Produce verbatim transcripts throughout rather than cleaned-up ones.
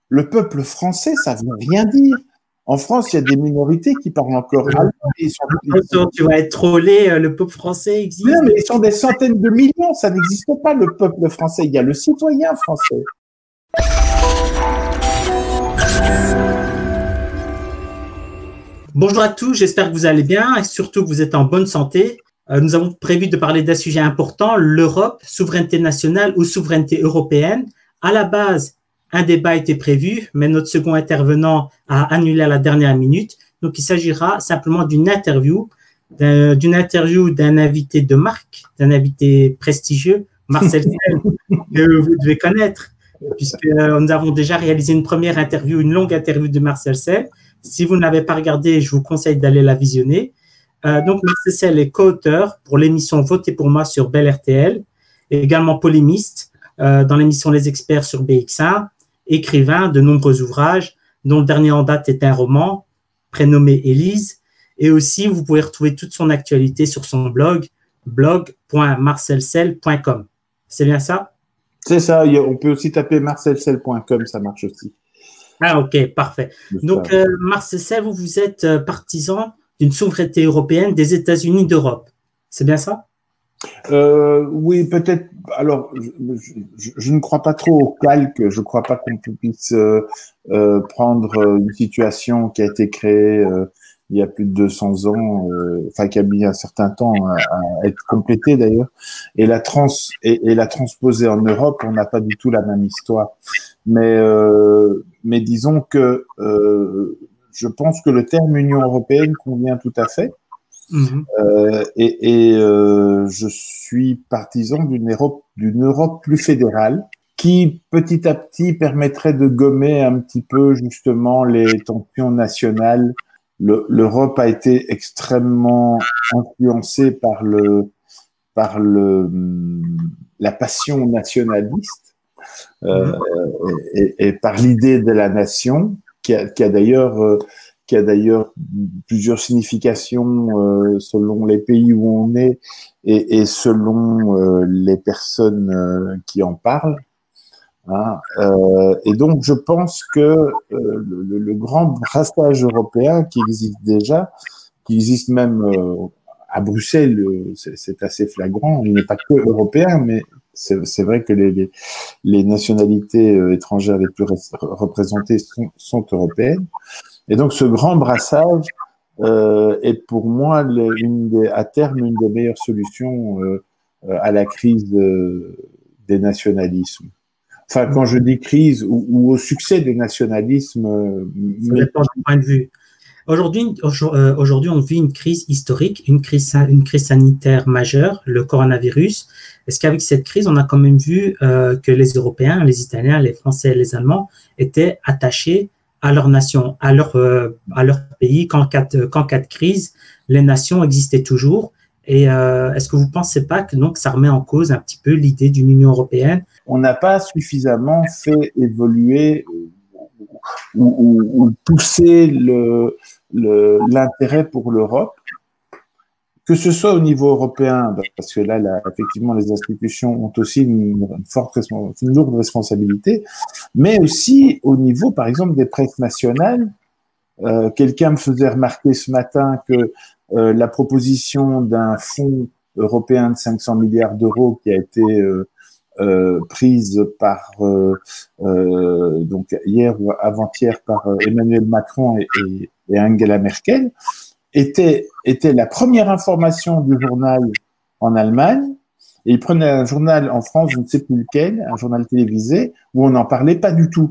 Le peuple français, ça ne veut rien dire. En France, il y a des minorités qui parlent encore allemand. Ils sont... Tu vas être trollé, le peuple français existe. Non, mais ils sont des centaines de millions, ça n'existe pas, le peuple français. Il y a le citoyen français. Bonjour à tous, j'espère que vous allez bien et surtout que vous êtes en bonne santé. Nous avons prévu de parler d'un sujet important, l'Europe, souveraineté nationale ou souveraineté européenne. À la base, un débat était prévu, mais notre second intervenant a annulé à la dernière minute. Donc, il s'agira simplement d'une interview, d'une interview d'un invité de marque, d'un invité prestigieux, Marcel Sel, que vous devez connaître, puisque nous avons déjà réalisé une première interview, une longue interview de Marcel Sel. Si vous ne l'avez pas regardée, je vous conseille d'aller la visionner. Euh, donc, Marcel Sel est co-auteur pour l'émission Votez pour moi sur Bel R T L, et également polémiste euh, dans l'émission Les Experts sur B X un, écrivain de nombreux ouvrages, dont le dernier en date est un roman prénommé Élise. Et aussi, vous pouvez retrouver toute son actualité sur son blog, blog point marcel sel point com. C'est bien ça? C'est ça. On peut aussi taper marcel sel point com, ça marche aussi. Ah, ok, parfait. Donc, euh, Marcel Sel, vous, vous êtes euh, partisan d'une souveraineté européenne des États-Unis d'Europe. C'est bien ça? Euh, oui, peut-être. Alors, je, je, je ne crois pas trop au calque. Je ne crois pas qu'on puisse euh, euh, prendre une situation qui a été créée euh, il y a plus de deux cents ans, euh, enfin qui a mis un certain temps à, à être complétée d'ailleurs, et la trans et, et la transposer en Europe. On n'a pas du tout la même histoire. Mais euh, mais disons que euh, je pense que le terme Union européenne convient tout à fait. Mmh. Euh, et et euh, je suis partisan d'une Europe, d'une Europe plus fédérale qui, petit à petit, permettrait de gommer un petit peu justement les tensions nationales. Le, L'Europe a été extrêmement influencée par le par le la passion nationaliste euh, mmh. et, et, et par l'idée de la nation qui a, qui a d'ailleurs euh, qui a d'ailleurs plusieurs significations euh, selon les pays où on est et, et selon euh, les personnes euh, qui en parlent. Hein. Euh, et donc, je pense que euh, le, le grand brassage européen qui existe déjà, qui existe même euh, à Bruxelles, c'est assez flagrant. Il n'est pas que européen, mais c'est vrai que les, les, les nationalités étrangères les plus représentées sont, sont européennes. Et donc, ce grand brassage euh, est pour moi le, une des, à terme une des meilleures solutions euh, à la crise de, des nationalismes. Enfin, quand je dis crise ou, ou au succès des nationalismes, ça dépend du point de vue. Aujourd'hui, aujourd'hui, on vit une crise historique, une crise, une crise sanitaire majeure, le coronavirus. Est-ce qu'avec cette crise, on a quand même vu euh, que les Européens, les Italiens, les Français et les Allemands étaient attachés à leur nation, à leur, euh, à leur pays, qu'en cas, qu'en cas de crise, les nations existaient toujours. Et euh, est-ce que vous ne pensez pas que donc, ça remet en cause un petit peu l'idée d'une Union européenne? On n'a pas suffisamment fait évoluer ou, ou, ou pousser l'intérêt pour l'Europe, que ce soit au niveau européen, parce que là, là effectivement, les institutions ont aussi une, une forte, une lourde responsabilité, mais aussi au niveau, par exemple, des presses nationales. Euh, Quelqu'un me faisait remarquer ce matin que euh, la proposition d'un fonds européen de cinq cents milliards d'euros qui a été euh, euh, prise par euh, euh, donc hier ou avant-hier par Emmanuel Macron et, et, et Angela Merkel était était la première information du journal en Allemagne, et il prenait un journal en France, je ne sais plus lequel, un journal télévisé où on n'en parlait pas du tout.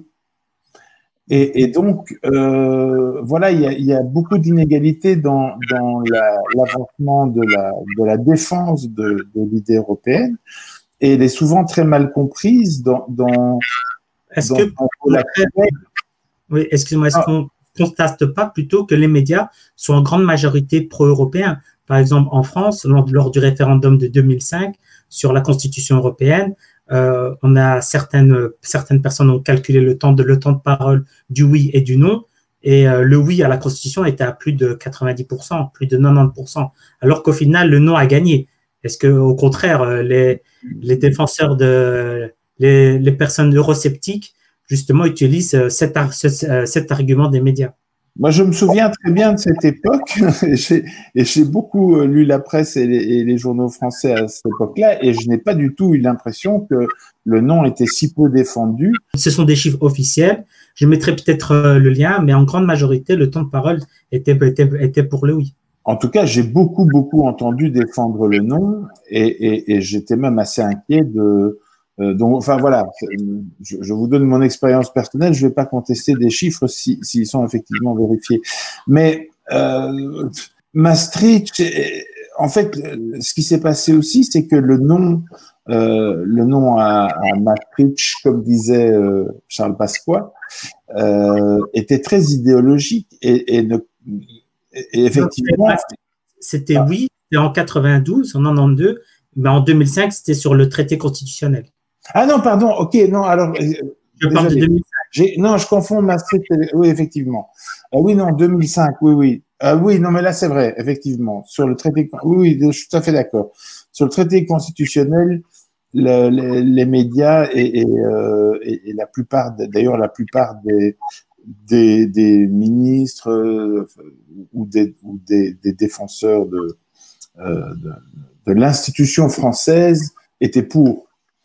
Et, et donc, euh, voilà, il y a, il y a beaucoup d'inégalités dans, dans l'avancement de la, de la défense de, de l'idée européenne, et elle est souvent très mal comprise dans, dans, est-ce que, la... oui, excusez-moi, est-ce qu'on ne constate pas plutôt que les médias sont en grande majorité pro-européens? Par exemple, en France, lors, lors du référendum de deux mille cinq sur la Constitution européenne, Euh, on a certaines, certaines personnes ont calculé le temps de, le temps de parole du oui et du non, et euh, le oui à la Constitution était à plus de quatre-vingt-dix pour cent, plus de quatre-vingt-dix pour cent, alors qu'au final, le non a gagné. Est-ce que, au contraire, les, les défenseurs de, les, les personnes eurosceptiques justement, utilise cet, ar cet argument des médias. Moi, je me souviens très bien de cette époque et j'ai beaucoup lu la presse et les, et les journaux français à cette époque-là et je n'ai pas du tout eu l'impression que le non était si peu défendu. Ce sont des chiffres officiels. Je mettrai peut-être le lien, mais en grande majorité, le temps de parole était, était, était pour le oui. En tout cas, j'ai beaucoup, beaucoup entendu défendre le non et, et, et j'étais même assez inquiet de… Euh, donc, enfin voilà, je, je vous donne mon expérience personnelle. Je ne vais pas contester des chiffres s'ils si, sont effectivement vérifiés. Mais euh, Maastricht, en fait, ce qui s'est passé aussi, c'est que le nom, euh, le nom à, à Maastricht, comme disait euh, Charles Pasqua, euh, était très idéologique et, et, ne, et effectivement. C'était oui, c'était en quatre-vingt-douze, en quatre-vingt-douze, mais en deux mille cinq, c'était sur le traité constitutionnel. Ah non, pardon, ok, non, alors… Je parle de deux mille cinq. Non, je confonds Maastricht, oui, effectivement. Euh, oui, non, deux mille cinq, oui, oui. Euh, oui, non, mais là, c'est vrai, effectivement. Sur le traité… Oui, oui, je suis tout à fait d'accord. Sur le traité constitutionnel, le, les, les médias et, et, euh, et, et la plupart, d'ailleurs, la plupart des, des, des ministres euh, ou, des, ou des, des défenseurs de, euh, de, de l'institution française étaient pour.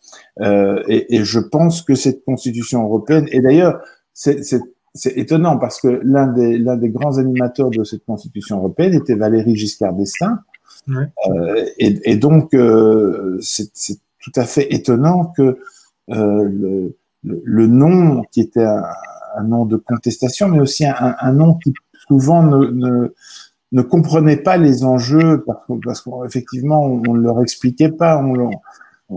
Euh, et, et je pense que cette constitution européenne, et d'ailleurs, c'est étonnant parce que l'un des, l'un des grands animateurs de cette constitution européenne était Valéry Giscard d'Estaing. Ouais. Euh, et, et donc, euh, c'est tout à fait étonnant que euh, le, le, le nom, qui était un, un nom de contestation, mais aussi un, un nom qui souvent ne, ne, ne comprenait pas les enjeux parce qu'effectivement, on ne leur expliquait pas, on, on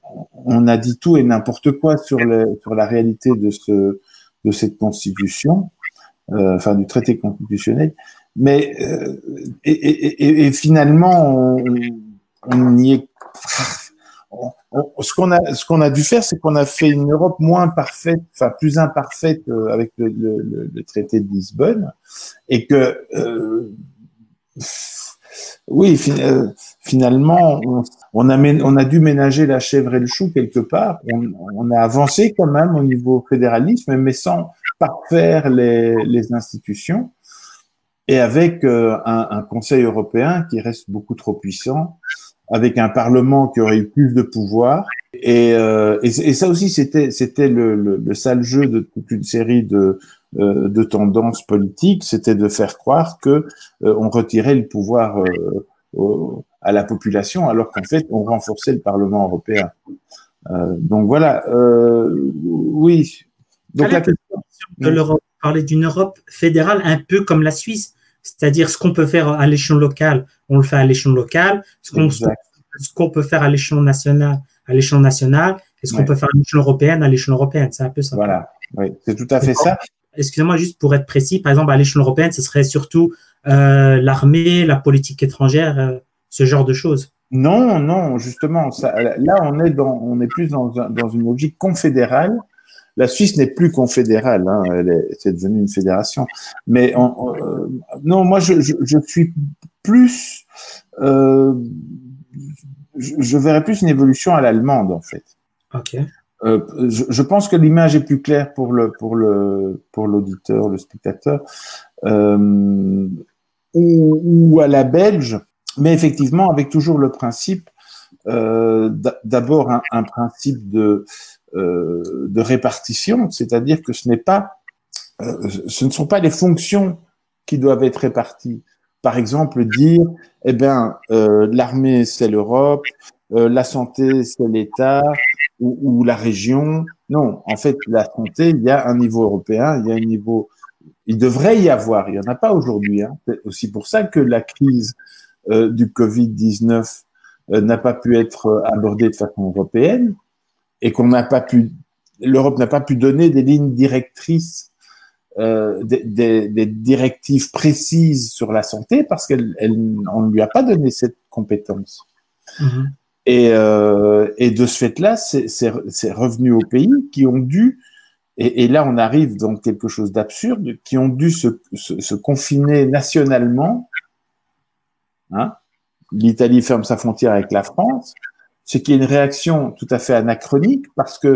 on a dit tout et n'importe quoi sur, les, sur la réalité de, ce, de cette constitution, euh, enfin du traité constitutionnel, mais euh, et, et, et finalement on, on y est. On, on, ce qu'on a, ce qu'on a dû faire, c'est qu'on a fait une Europe moins parfaite, enfin plus imparfaite euh, avec le, le, le traité de Lisbonne, et que euh, oui, fin, finalement, on, on, a, on a dû ménager la chèvre et le chou quelque part. On, on a avancé quand même au niveau fédéralisme, mais sans parfaire les, les institutions. Et avec euh, un, un Conseil européen qui reste beaucoup trop puissant, avec un Parlement qui aurait eu plus de pouvoir. Et, euh, et, et ça aussi, c'était c'était le, le, le sale jeu de toute une série de euh, de tendances politiques, c'était de faire croire que euh, on retirait le pouvoir euh, au, à la population, alors qu'en fait, on renforçait le Parlement européen. Euh, donc voilà, euh, oui. Donc la question de l'Europe, parler d'une Europe fédérale un peu comme la Suisse, c'est-à-dire ce qu'on peut faire à l'échelon local, on le fait à l'échelon local, ce qu'on ce qu'on peut faire à l'échelon national, à l'échelon national, et ce qu'on ouais. peut faire à l'échelon européen, à l'échelon européen, c'est un peu ça. Voilà, oui, c'est tout à fait ça. Excusez-moi, juste pour être précis, par exemple, à l'échelon européen, ce serait surtout euh, l'armée, la politique étrangère, euh, ce genre de choses. Non, non, justement, ça, là, on est dans, on est plus dans, dans une logique confédérale. La Suisse n'est plus confédérale, hein, elle est, c'est devenu une fédération. Mais on, on, euh, non, moi, je, je, je suis plus, euh, je, je verrais plus une évolution à l'allemande, en fait. Ok. Euh, je, je pense que l'image est plus claire pour le pour le pour l'auditeur, le spectateur, euh, ou, ou à la belge, mais effectivement avec toujours le principe, euh, d'abord un, un principe de euh, de répartition, c'est-à-dire que ce n'est pas, euh, ce ne sont pas les fonctions qui doivent être réparties. Par exemple, dire, eh ben, euh, l'armée c'est l'Europe, euh, la santé c'est l'État. Ou, ou la région. Non, en fait, la santé, il y a un niveau européen, il y a un niveau… Il devrait y avoir, il n'y en a pas aujourd'hui. Hein. C'est aussi pour ça que la crise euh, du Covid dix-neuf euh, n'a pas pu être abordée de façon européenne et qu'on n'a pas pu… L'Europe n'a pas pu donner des lignes directrices, euh, des, des, des directives précises sur la santé parce qu'elle, elle, on ne lui a pas donné cette compétence. Mm-hmm. Et, euh, et de ce fait-là, c'est revenu aux pays qui ont dû, et, et là on arrive dans quelque chose d'absurde, qui ont dû se, se, se confiner nationalement. Hein. L'Italie ferme sa frontière avec la France, ce qui est une réaction tout à fait anachronique parce que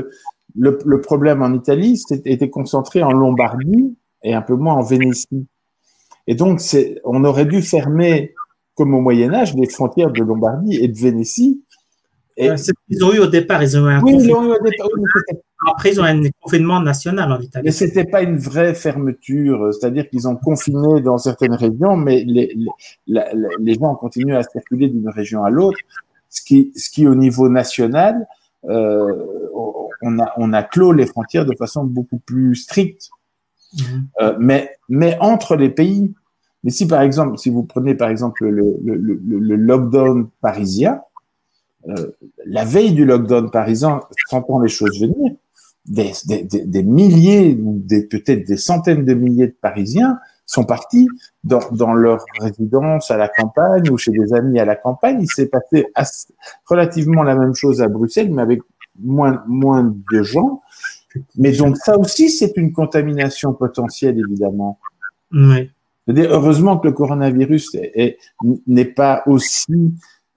Le, le problème en Italie était concentré en Lombardie et un peu moins en Vénétie. Et donc, c'est, on aurait dû fermer, comme au Moyen-Âge, les frontières de Lombardie et de Vénétie. Et, c'est ce qu'ils ont eu au départ. Ils ont eu un oui, confinement. Ils ont eu au départ, oui, après, ils ont un confinement national en Italie. Mais ce n'était pas une vraie fermeture, c'est-à-dire qu'ils ont confiné dans certaines régions, mais les, les, la, les gens ont continué à circuler d'une région à l'autre, ce qui, ce qui, au niveau national, euh, on, a, on a clos les frontières de façon beaucoup plus stricte. Mmh. Euh, mais, mais entre les pays, mais si par exemple, si vous prenez par exemple le, le, le, le lockdown parisien, euh, la veille du lockdown parisien, sentant les choses venir, Des, des, des, des milliers, des, peut-être des centaines de milliers de Parisiens sont partis dans, dans leur résidence à la campagne ou chez des amis à la campagne. Il s'est passé assez, relativement la même chose à Bruxelles, mais avec moins, moins de gens. Mais donc ça aussi, c'est une contamination potentielle, évidemment. Oui. C'est-à-dire, heureusement que le coronavirus est, est, n'est pas aussi...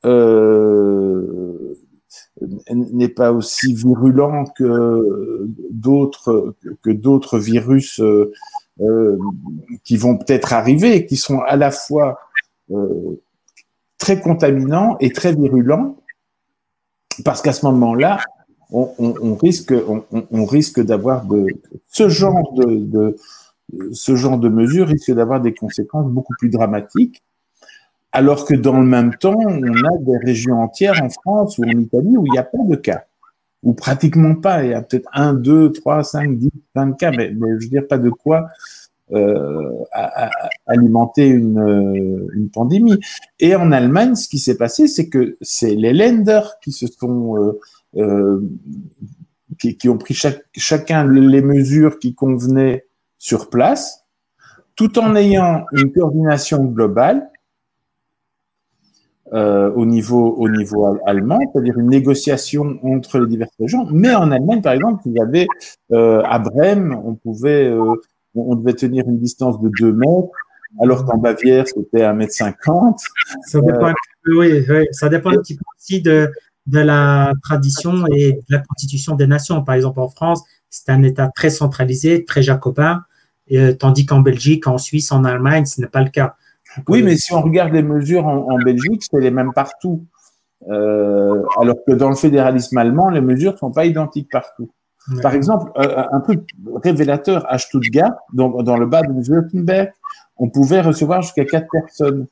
Euh, n'est pas aussi virulent que d'autres que d'autres virus euh, euh, qui vont peut-être arriver, qui sont à la fois euh, très contaminants et très virulents, parce qu'à ce moment-là, on, on, on risque on, on risque d'avoir de ce genre de, de ce genre de mesures risque d'avoir des conséquences beaucoup plus dramatiques. Alors que dans le même temps, on a des régions entières en France ou en Italie où il n'y a pas de cas, ou pratiquement pas. Il y a peut-être un, deux, trois, cinq, dix, vingt cas, mais, mais je veux dire pas de quoi euh, à, à alimenter une, une pandémie. Et en Allemagne, ce qui s'est passé, c'est que c'est les Länder qui se sont euh, euh, qui, qui ont pris chaque, chacun les mesures qui convenaient sur place, tout en ayant une coordination globale. Euh, au niveau au niveau allemand, c'est-à-dire une négociation entre les diverses régions. Mais en Allemagne, par exemple, vous avez euh, à Brême, on pouvait, euh, on devait tenir une distance de deux mètres, alors qu'en Bavière, c'était un mètre cinquante. Ça dépend, euh, oui, oui, ça dépend un petit peu aussi de de la tradition et de la constitution des nations. Par exemple, en France, c'est un État très centralisé, très jacobin, et, tandis qu'en Belgique, en Suisse, en Allemagne, ce n'est pas le cas. Oui, mais si on regarde les mesures en, en Belgique, c'est les mêmes partout. Euh, alors que dans le fédéralisme allemand, les mesures ne sont pas identiques partout. Ouais. Par exemple, euh, un truc révélateur à Stuttgart, dans, dans le Bade-Württemberg, on pouvait recevoir jusqu'à quatre personnes.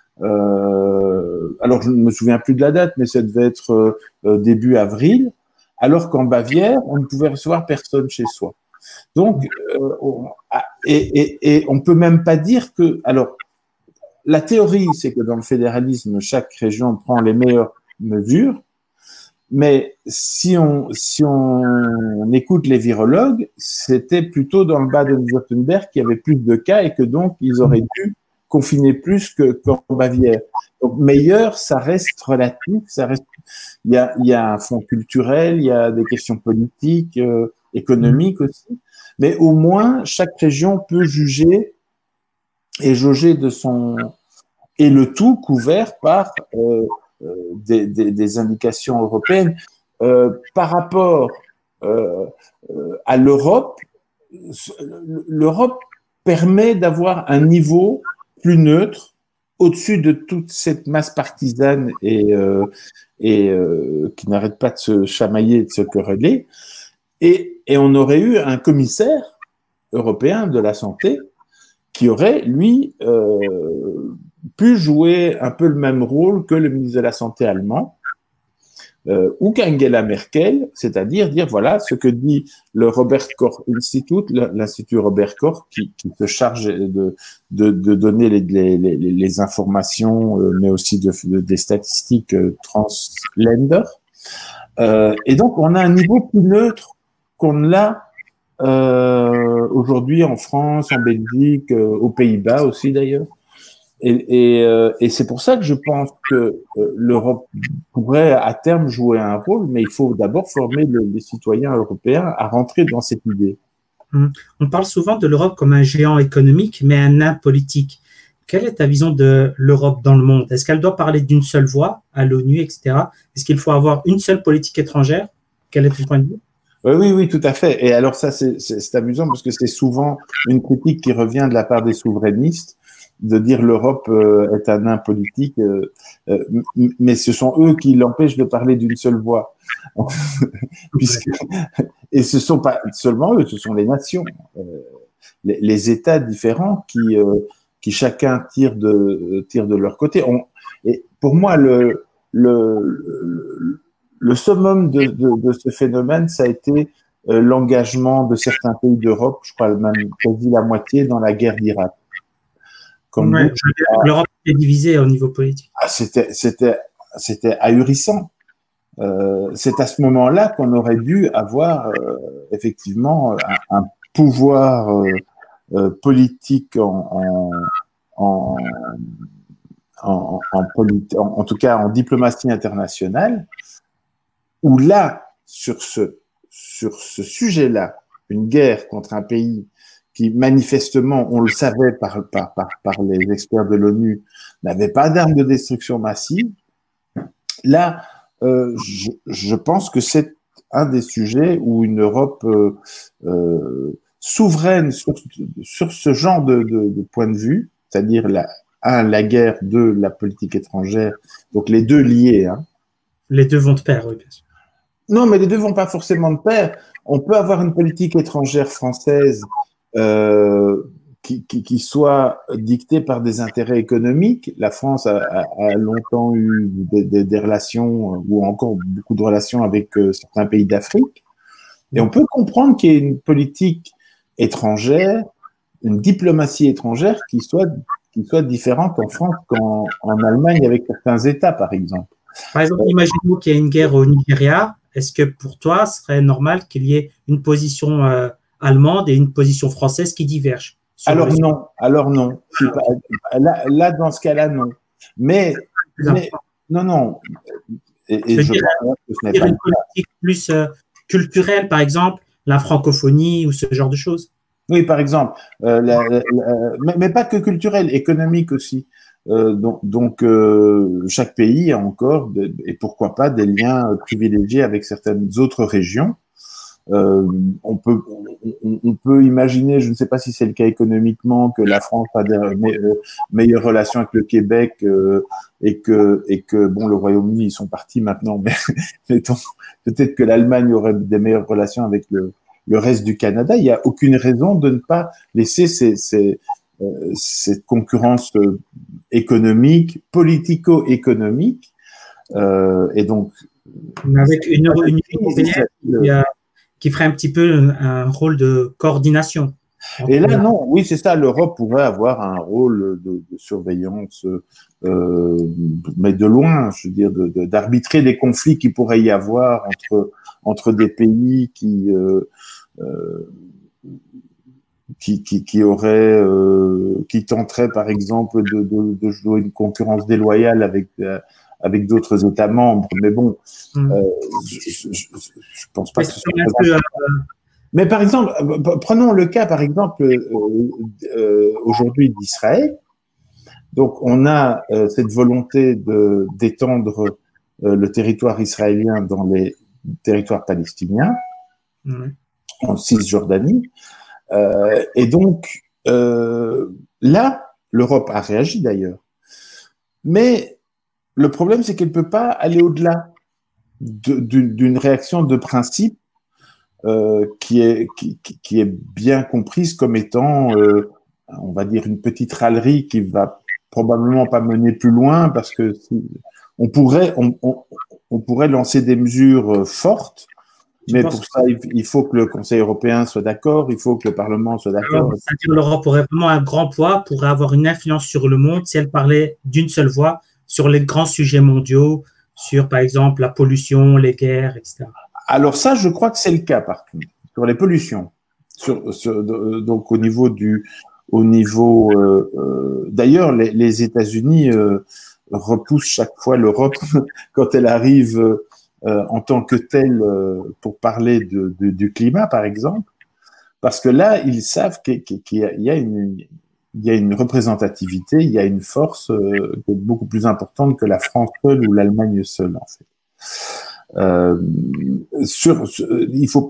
Euh, alors, je ne me souviens plus de la date, mais ça devait être euh, début avril, alors qu'en Bavière, on ne pouvait recevoir personne chez soi. Donc, euh, on, et, et, et on peut même pas dire que... Alors, la théorie, c'est que dans le fédéralisme, chaque région prend les meilleures mesures, mais si on, si on, on écoute les virologues, c'était plutôt dans le Bade-Württemberg qu'il y avait plus de cas et que donc ils auraient dû confiner plus que, qu'en Bavière. Donc meilleur, ça reste relatif, ça reste. Il y a, il y a un fond culturel, il y a des questions politiques, euh, économiques aussi, mais au moins chaque région peut juger et jauger de son et le tout couvert par euh, euh, des, des, des indications européennes euh, par rapport euh, euh, à l'Europe. L'Europe permet d'avoir un niveau plus neutre au-dessus de toute cette masse partisane et, euh, et euh, qui n'arrête pas de se chamailler, de se quereller. Et, et on aurait eu un commissaire européen de la santé qui aurait, lui, euh, pu jouer un peu le même rôle que le ministre de la Santé allemand, euh, ou qu'Angela Merkel, c'est-à-dire dire, voilà, ce que dit le Robert Koch Institute, l'Institut Robert Koch, qui, qui se charge de, de, de donner les, les, les, les informations, euh, mais aussi de, de, des statistiques euh, trans-Länder. Euh, et donc, on a un niveau plus neutre qu'on ne l'a Euh, aujourd'hui en France, en Belgique, euh, aux Pays-Bas aussi d'ailleurs. Et, et, euh, et c'est pour ça que je pense que euh, l'Europe pourrait à terme jouer un rôle, mais il faut d'abord former le, les citoyens européens à rentrer dans cette idée. On parle souvent de l'Europe comme un géant économique, mais un nain politique. Quelle est ta vision de l'Europe dans le monde? Est-ce qu'elle doit parler d'une seule voix à l'ONU, et cetera? Est-ce qu'il faut avoir une seule politique étrangère? Quel est ton point de vue? Oui, oui, oui, tout à fait. Et alors ça, c'est amusant parce que c'est souvent une critique qui revient de la part des souverainistes de dire l'Europe euh, est un nain politique, euh, euh, mais ce sont eux qui l'empêchent de parler d'une seule voix. Puisque, et ce sont pas seulement eux, ce sont les nations, euh, les, les États différents qui, euh, qui chacun tire de, tire de leur côté. On, et pour moi, le, le, le, le summum de, de, de ce phénomène, ça a été euh, l'engagement de certains pays d'Europe, je crois même quasi la moitié, dans la guerre d'Irak. Comme ouais, l'Europe est divisée au niveau politique. Ah, c'était, c'était, c'était ahurissant. Euh, c'est à ce moment-là qu'on aurait dû avoir euh, effectivement un, un pouvoir euh, euh, politique en, en, en, en, en, politi en, en tout cas en diplomatie internationale, où là, sur ce, sur ce sujet-là, une guerre contre un pays qui manifestement, on le savait par, par, par, par les experts de l'ONU, n'avait pas d'armes de destruction massive, là, euh, je, je pense que c'est un des sujets où une Europe euh, euh, souveraine sur, sur ce genre de, de, de point de vue, c'est-à-dire la, un, la guerre, deux, la politique étrangère, donc les deux liés. Hein. Les deux vont de pair, oui, bien sûr. Non, mais les deux vont pas forcément de pair. On peut avoir une politique étrangère française euh, qui, qui, qui soit dictée par des intérêts économiques. La France a, a, a longtemps eu des, des, des relations, ou encore beaucoup de relations avec euh, certains pays d'Afrique. Et on peut comprendre qu'il y ait une politique étrangère, une diplomatie étrangère qui soit, qui soit différente en France qu'en en Allemagne avec certains États, par exemple. Par exemple, imaginons qu'il y a une guerre au Nigeria. Est-ce que pour toi, ce serait normal qu'il y ait une position euh, allemande et une position française qui divergent? Alors le... non, alors non. Pas, là, là, dans ce cas-là, non. Mais, mais non, non. Et, et je je dirais, pense que ce n'est dire pas une politique plus euh, culturelle, par exemple, la francophonie ou ce genre de choses. Oui, par exemple. Euh, la, la, la, mais, mais pas que culturelle, économique aussi. Euh, donc, donc euh, chaque pays a encore, de, et pourquoi pas, des liens privilégiés avec certaines autres régions. Euh, on peut, on, on peut imaginer, je ne sais pas si c'est le cas économiquement, que la France a des me, euh, meilleures relations avec le Québec euh, et que, et que bon, le Royaume-Uni ils sont partis maintenant, mais mettons, peut-être que l'Allemagne aurait des meilleures relations avec le, le reste du Canada. Il n'y a aucune raison de ne pas laisser ces, ces, euh, cette concurrence euh, économique, politico-économique, euh, et donc. Mais avec une Union européenne qui, a, qui ferait un petit peu un, un rôle de coordination. Et là, non, oui, c'est ça, l'Europe pourrait avoir un rôle de, de surveillance, euh, mais de loin, je veux dire, d'arbitrer de, de, des conflits qui pourraient y avoir entre, entre des pays qui, euh, euh, qui, qui, qui auraient, euh, qui tenteraient, par exemple, de, de, de jouer une concurrence déloyale avec, euh, avec d'autres États membres. Mais bon, mmh. euh, je, je, je pense pas mais que ce soit peu, euh... Mais par exemple, prenons le cas, par exemple, euh, euh, aujourd'hui d'Israël. Donc, on a euh, cette volonté de d'étendre euh, le territoire israélien dans les territoires palestiniens, mmh. en Cisjordanie. Euh, et donc, euh, là, l'Europe a réagi d'ailleurs. Mais le problème, c'est qu'elle ne peut pas aller au-delà d'une réaction de principe euh, qui, est, qui, qui est bien comprise comme étant, euh, on va dire, une petite râlerie qui va probablement pas mener plus loin parce que si, on, pourrait, on, on, on pourrait lancer des mesures fortes, mais pour ça, il faut que le Conseil européen soit d'accord, il faut que le Parlement soit d'accord. C'est-à-dire l'Europe aurait vraiment un grand poids, pourrait avoir une influence sur le monde si elle parlait d'une seule voix sur les grands sujets mondiaux, sur, par exemple, la pollution, les guerres, et cetera. Alors ça, je crois que c'est le cas partout, sur les pollutions. Sur, sur, donc au niveau du, au niveau. Euh, euh, D'ailleurs, les, les États-Unis euh, repoussent chaque fois l'Europe quand elle arrive euh, en tant que telle euh, pour parler de, de, du climat, par exemple, parce que là, ils savent qu'il y a, il y a une il y a une représentativité, il y a une force euh, qui est beaucoup plus importante que la France seule ou l'Allemagne seule, en fait. Euh, sur, sur, il faut,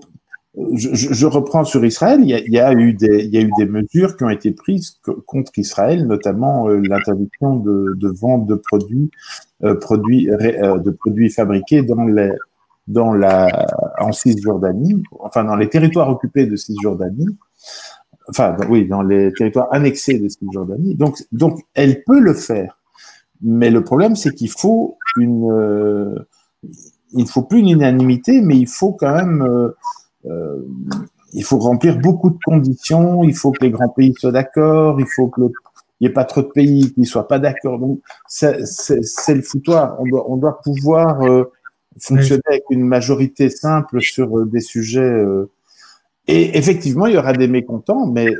je, je reprends sur Israël, il y, a, il, y a eu des, il y a eu des mesures qui ont été prises contre Israël, notamment euh, l'interdiction de, de vente de produits, euh, produits euh, de produits fabriqués dans les, dans la, en Cisjordanie, enfin dans les territoires occupés de Cisjordanie, enfin oui, dans les territoires annexés de Cisjordanie. Donc, donc elle peut le faire, mais le problème c'est qu'il faut une, euh, il faut plus une unanimité, mais il faut quand même euh, Euh, il faut remplir beaucoup de conditions, il faut que les grands pays soient d'accord, il faut que il n'y ait pas trop de pays qui ne soient pas d'accord. Donc, c'est le foutoir. On doit, on doit pouvoir euh, fonctionner avec une majorité simple sur euh, des sujets. Euh, et effectivement, il y aura des mécontents, mais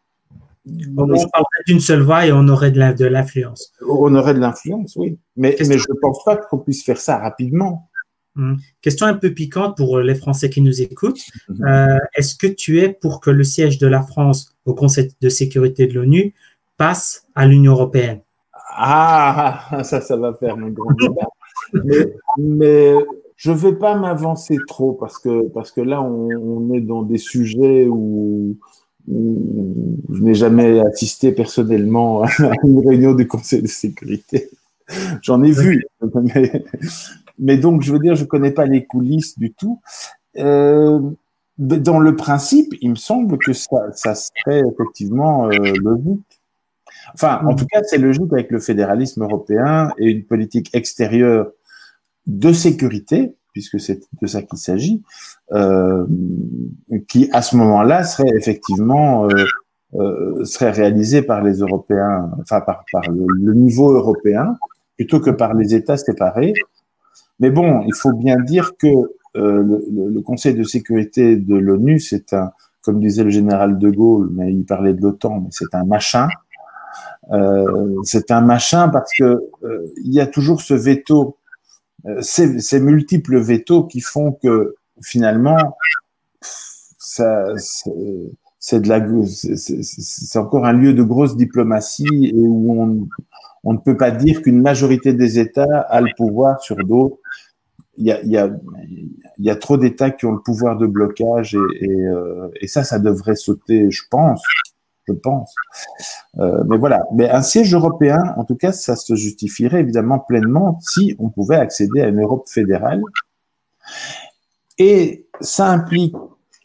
on parlerait d'une seule voix et on aurait de l'influence. On aurait de l'influence, oui. Mais, mais je ne pense pas qu'on puisse faire ça rapidement. Hum. Question un peu piquante pour les Français qui nous écoutent. Euh, Est-ce que tu es pour que le siège de la France au Conseil de sécurité de l'ONU passe à l'Union européenne? Ah, ça, ça va faire un grand débat. mais, mais je ne vais pas m'avancer trop parce que, parce que là, on, on est dans des sujets où, où je n'ai jamais assisté personnellement à une réunion du Conseil de sécurité. J'en ai vu, mais, mais donc, je veux dire, je ne connais pas les coulisses du tout. Euh, dans le principe, il me semble que ça, ça serait effectivement euh, logique. Enfin, en tout cas, c'est logique avec le fédéralisme européen et une politique extérieure de sécurité, puisque c'est de ça qu'il s'agit, euh, qui, à ce moment-là, serait effectivement euh, euh, serait réalisée par les Européens, enfin, par, par le, le niveau européen, plutôt que par les États séparés. Mais bon, il faut bien dire que euh, le, le Conseil de sécurité de l'ONU, c'est un, comme disait le général de Gaulle, mais il parlait de l'OTAN, mais c'est un machin. Euh, c'est un machin parce que euh, il y a toujours ce veto, euh, ces, ces multiples vétos qui font que finalement, ça, c'est de la, c'est encore un lieu de grosse diplomatie et où on on ne peut pas dire qu'une majorité des États a le pouvoir sur d'autres. Il y a, il y a, il y a trop d'États qui ont le pouvoir de blocage et, et, euh, et ça, ça devrait sauter, je pense. Je pense. Euh, mais voilà. Mais un siège européen, en tout cas, ça se justifierait évidemment pleinement si on pouvait accéder à une Europe fédérale. Et ça implique,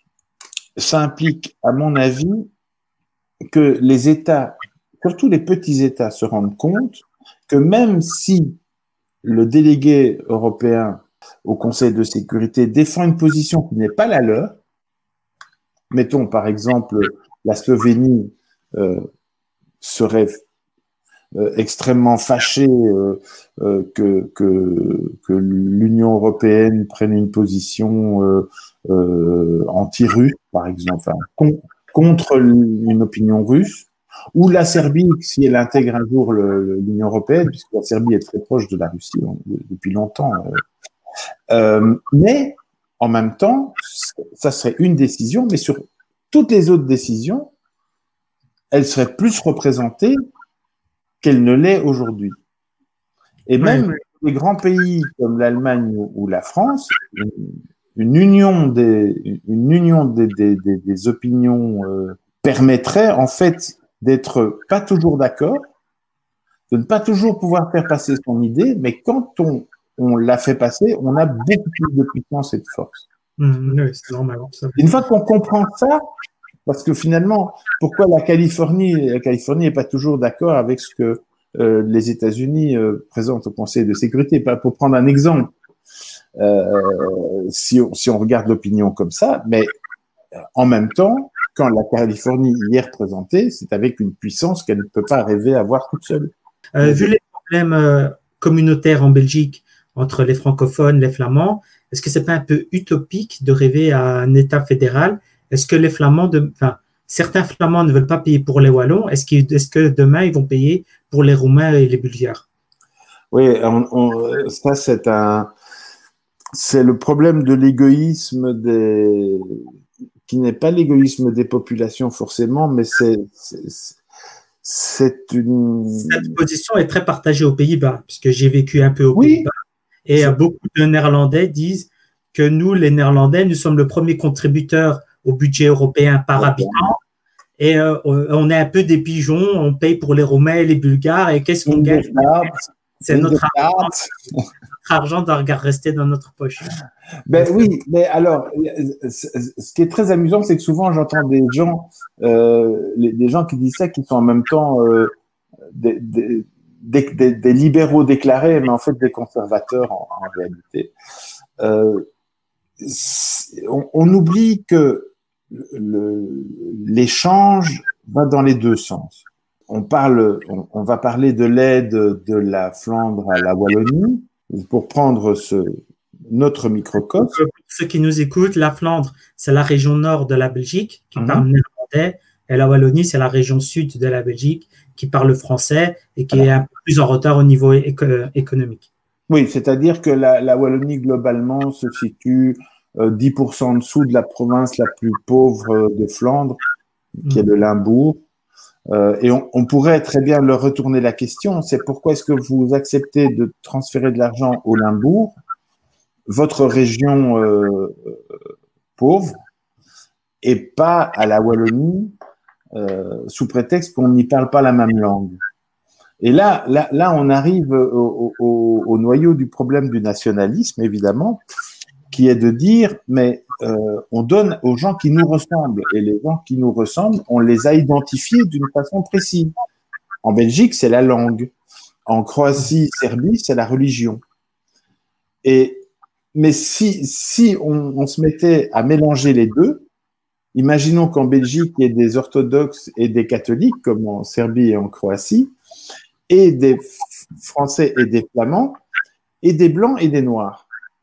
ça implique, à mon avis, que les États, surtout les petits États, se rendent compte que même si le délégué européen au Conseil de sécurité défend une position qui n'est pas la leur, mettons par exemple la Slovénie euh, serait euh, extrêmement fâchée euh, euh, que, que, que l'Union européenne prenne une position euh, euh, anti-russe, par exemple, enfin, con, contre une opinion russe, ou la Serbie, si elle intègre un jour l'Union européenne, puisque la Serbie est très proche de la Russie depuis longtemps. Euh, mais en même temps, ça serait une décision, mais sur toutes les autres décisions, elle serait plus représentée qu'elle ne l'est aujourd'hui. Et même oui. les grands pays comme l'Allemagne ou la France, une, une union des, une union des, des, des, des opinions euh, permettrait en fait d'être pas toujours d'accord, de ne pas toujours pouvoir faire passer son idée, mais quand on, on l'a fait passer, on a beaucoup plus de puissance et de force. Mmh, oui, c'est normal. Ça. Une fois qu'on comprend ça, parce que finalement, pourquoi la Californie, la Californie n'est pas toujours d'accord avec ce que euh, les États-Unis euh, présentent au Conseil de sécurité. Pour prendre un exemple, euh, si, on, si on regarde l'opinion comme ça, mais en même temps, quand la Californie y est représentée, c'est avec une puissance qu'elle ne peut pas rêver à avoir toute seule. Euh, vu les problèmes euh, communautaires en Belgique entre les francophones, les flamands, est-ce que c'est pas un peu utopique de rêver à un État fédéral? Est-ce que les Flamands, de, enfin, certains Flamands ne veulent pas payer pour les Wallons? Est-ce qu est que demain ils vont payer pour les Roumains et les Bulgares? Oui, on, on, ça c'est un, c'est le problème de l'égoïsme des, qui n'est pas l'égoïsme des populations forcément, mais c'est, c'est une. Cette position est très partagée aux Pays-Bas, puisque j'ai vécu un peu aux oui. Pays-Bas, et beaucoup de Néerlandais disent que nous, les Néerlandais, nous sommes le premier contributeur au budget européen par habitant. Et euh, on est un peu des pigeons, on paye pour les Roumains et les Bulgares. Et qu'est-ce qu'on gagne? C'est notre argent, notre argent doit rester dans notre poche. Ben oui, mais alors, ce qui est très amusant, c'est que souvent j'entends des gens, euh, des gens qui disent ça, qui sont en même temps euh, des, des, des, des, des libéraux déclarés, mais en fait des conservateurs en, en réalité. Euh, on, on oublie que l'échange va dans les deux sens. On parle, on, on va parler de l'aide de la Flandre à la Wallonie pour prendre ce notre microcosme. Pour ceux qui nous écoutent, la Flandre, c'est la région nord de la Belgique qui mmh. parle néerlandais, et la Wallonie, c'est la région sud de la Belgique qui parle français et qui voilà. est un peu plus en retard au niveau éco économique. Oui, c'est-à-dire que la, la Wallonie globalement se situe euh, dix pour cent en dessous de la province la plus pauvre de Flandre, qui mmh. est le Limbourg. Euh, et on, on pourrait très bien leur retourner la question, c'est pourquoi est-ce que vous acceptez de transférer de l'argent au Limbourg, votre région euh, pauvre, et pas à la Wallonie, euh, sous prétexte qu'on n'y parle pas la même langue. Et là, là, là on arrive au, au, au noyau du problème du nationalisme, évidemment, qui est de dire, mais euh, on donne aux gens qui nous ressemblent, et les gens qui nous ressemblent, on les a identifiés d'une façon précise. En Belgique, c'est la langue. En Croatie, Serbie, c'est la religion. Et mais si, si on, on se mettait à mélanger les deux, imaginons qu'en Belgique, il y ait des orthodoxes et des catholiques, comme en Serbie et en Croatie, et des Français et des Flamands, et des Blancs et des Noirs.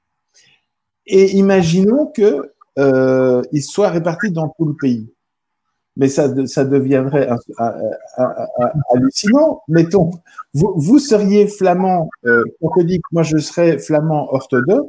Et imaginons qu'ils euh, soient répartis dans tout le pays. Mais ça, ça deviendrait un, un, un, un, hallucinant. Mettons, vous, vous seriez flamand euh, catholique, moi je serais flamand orthodoxe,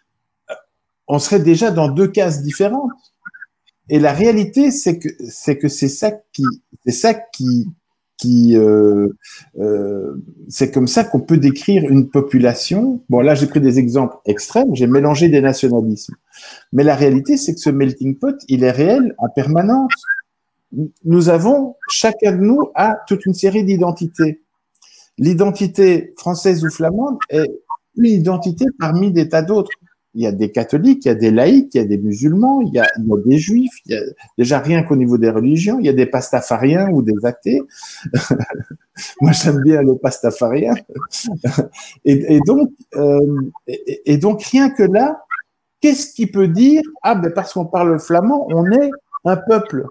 on serait déjà dans deux cases différentes. Et la réalité, c'est que c'est que c'est ça qui, c'est ça qui, qui, euh, euh, c'est comme ça qu'on peut décrire une population. Bon, là, j'ai pris des exemples extrêmes, j'ai mélangé des nationalismes. Mais la réalité, c'est que ce melting pot, il est réel en permanence. Nous avons, chacun de nous a toute une série d'identités. L'identité française ou flamande est une identité parmi des tas d'autres. Il y a des catholiques, il y a des laïcs, il y a des musulmans, il y a, il y a des juifs, il y a déjà rien qu'au niveau des religions, il y a des pastafariens ou des athées. Moi, j'aime bien le pastafarien. Et, et donc, euh, et, et donc, rien que là, qu'est-ce qui peut dire, ah, ben, parce qu'on parle flamand, on est un peuple.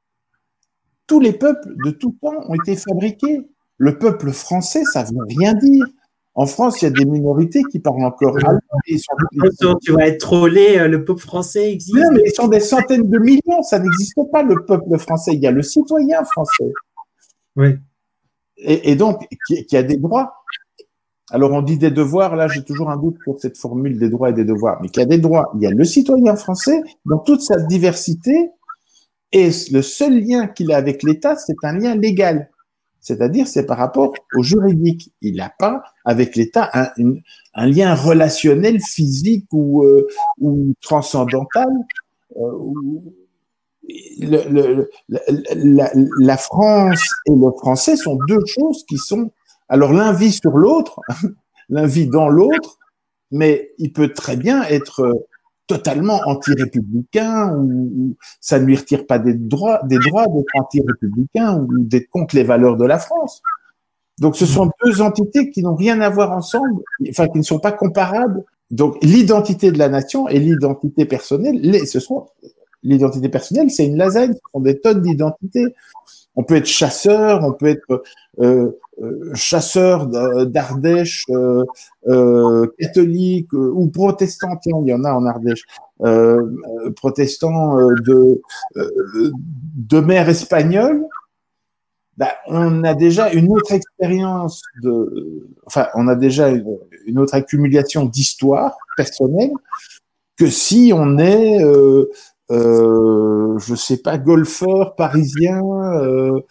Tous les peuples de tout temps ont été fabriqués. Le peuple français, ça veut rien dire. En France, il y a des minorités qui parlent encore allemand. Ils sont... Tu vas être trollé, le peuple français existe. Non, mais ils sont des centaines de millions, ça n'existe pas, le peuple français. Il y a le citoyen français. Oui. Et, et donc, qui, qui a des droits. Alors, on dit des devoirs, là, j'ai toujours un doute sur cette formule des droits et des devoirs, mais qui a des droits. Il y a le citoyen français dans toute sa diversité, et le seul lien qu'il a avec l'État, c'est un lien légal. C'est-à-dire, c'est par rapport au juridique. Il n'a pas, avec l'État, un, une, un lien relationnel, physique ou, euh, ou transcendantal. Euh, où le, le, la, la France et le français sont deux choses qui sont... Alors, l'un vit sur l'autre, l'un vit dans l'autre, mais il peut très bien être totalement anti-républicain, ou ça ne lui retire pas des droits, des droits d'être anti-républicain ou d'être contre les valeurs de la France. Donc, ce sont deux entités qui n'ont rien à voir ensemble, enfin, qui ne sont pas comparables. Donc, l'identité de la nation et l'identité personnelle, les, ce sont, l'identité personnelle, c'est une lasagne, ce sont des tonnes d'identités. On peut être chasseur, on peut être euh, euh, chasseur d'Ardèche, euh, euh, catholique euh, ou protestant. Tiens, il y en a en Ardèche. Euh, euh, protestant euh, de euh, de mère espagnole. Bah, on a déjà une autre expérience de, enfin, on a déjà une, une autre accumulation d'histoire personnelle que si on est euh, Euh, je sais pas, golfeur parisien euh,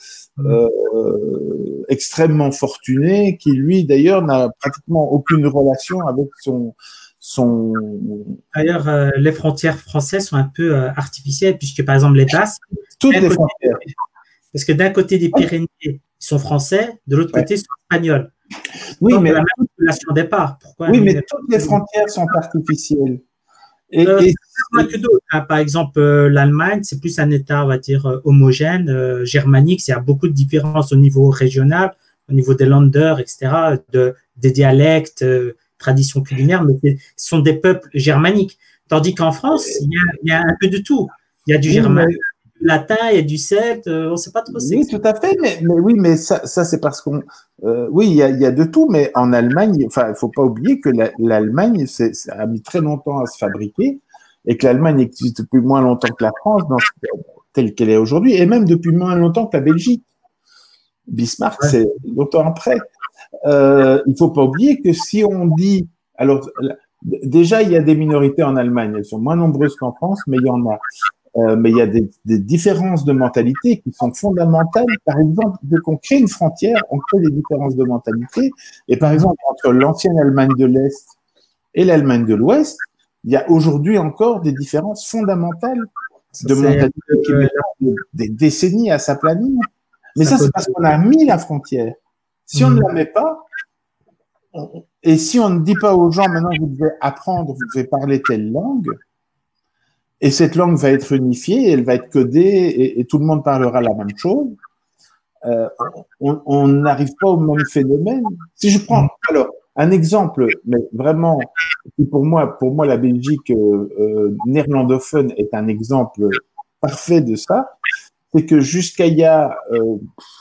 euh, extrêmement fortuné, qui lui d'ailleurs n'a pratiquement aucune relation avec son sont… D'ailleurs, euh, les frontières françaises sont un peu euh, artificielles, puisque par exemple les Basques… Toutes les frontières. Parce que d'un côté des Pyrénées, ils sont français, de l'autre côté, ils sont espagnols. Oui, Donc, mais… la même population de départ. Pourquoi oui, mais toutes les frontières sont artificielles. Et, euh, et pas que d'autres. Hein. Par exemple, euh, l'Allemagne, c'est plus un État, on va dire, euh, homogène, euh, germanique. Il y a beaucoup de différences au niveau régional, au niveau des Länder, et cetera, de, des dialectes, euh, traditions culinaires, mais ce sont des peuples germaniques. Tandis qu'en France, il y, a, il y a un peu de tout. Il y a du oui, germanique, mais... du latin, il y a du celte, euh, on ne sait pas trop. Oui, tout à fait. Mais, mais oui, mais ça, ça c'est parce qu'on… Euh, oui, il y, a, il y a de tout, mais en Allemagne, enfin, il ne faut pas oublier que l'Allemagne, ça a mis très longtemps à se fabriquer et que l'Allemagne existe depuis moins longtemps que la France, dans, telle qu'elle est aujourd'hui, et même depuis moins longtemps que la Belgique. Bismarck, ouais. C'est longtemps après. Euh, il ne faut pas oublier que si on dit… Alors, déjà, il y a des minorités en Allemagne. Elles sont moins nombreuses qu'en France, mais il y en a. Euh, mais il y a des, des différences de mentalité qui sont fondamentales. Par exemple, dès qu'on crée une frontière, on crée des différences de mentalité. Et par exemple, entre l'ancienne Allemagne de l'Est et l'Allemagne de l'Ouest, il y a aujourd'hui encore des différences fondamentales de mentalité qui mettent des décennies à s'aplanir. Mais ça, ça c'est parce qu'on a mis la frontière. Si on mmh. ne la met pas, on, et si on ne dit pas aux gens, maintenant vous devez apprendre, vous devez parler telle langue, et cette langue va être unifiée, elle va être codée, et, et tout le monde parlera la même chose, euh, on n'arrive pas au même phénomène. Si je prends, alors, un exemple, mais vraiment, pour moi, pour moi, la Belgique euh, euh, néerlandophone est un exemple parfait de ça, c'est que jusqu'à il y a euh,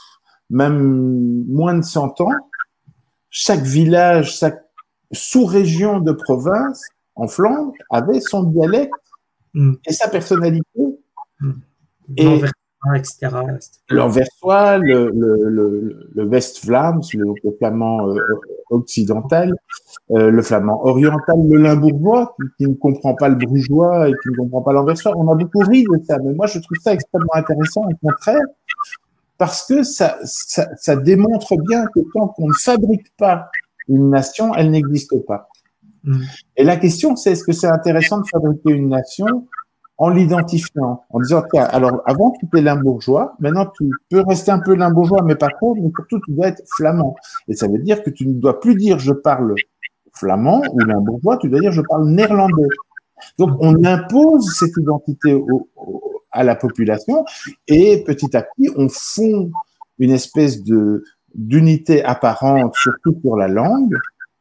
même moins de cent ans, chaque village, chaque sous-région de province en Flandre avait son dialecte mm. et sa personnalité. Mm. Et l'anversois, le, le, le, le West-Vlaams, le, le flamand euh, occidental, euh, le flamand oriental, le limbourgeois, qui, qui ne comprend pas le brugeois et qui ne comprend pas l'anversois. On a beaucoup ri de ça, mais moi je trouve ça extrêmement intéressant, au contraire, parce que ça, ça, ça démontre bien que tant qu'on ne fabrique pas une nation, elle n'existe pas. Mmh. Et la question, c'est est-ce que c'est intéressant de fabriquer une nation en l'identifiant, en disant, tiens, alors avant tu étais limbourgeois, maintenant tu peux rester un peu limbourgeois, mais pas trop, mais surtout tu dois être flamand. Et ça veut dire que tu ne dois plus dire je parle flamand ou limbourgeois, tu dois dire je parle néerlandais. Donc on impose cette identité au, au, à la population et petit à petit on fond une espèce de d'unité apparente, surtout pour la langue.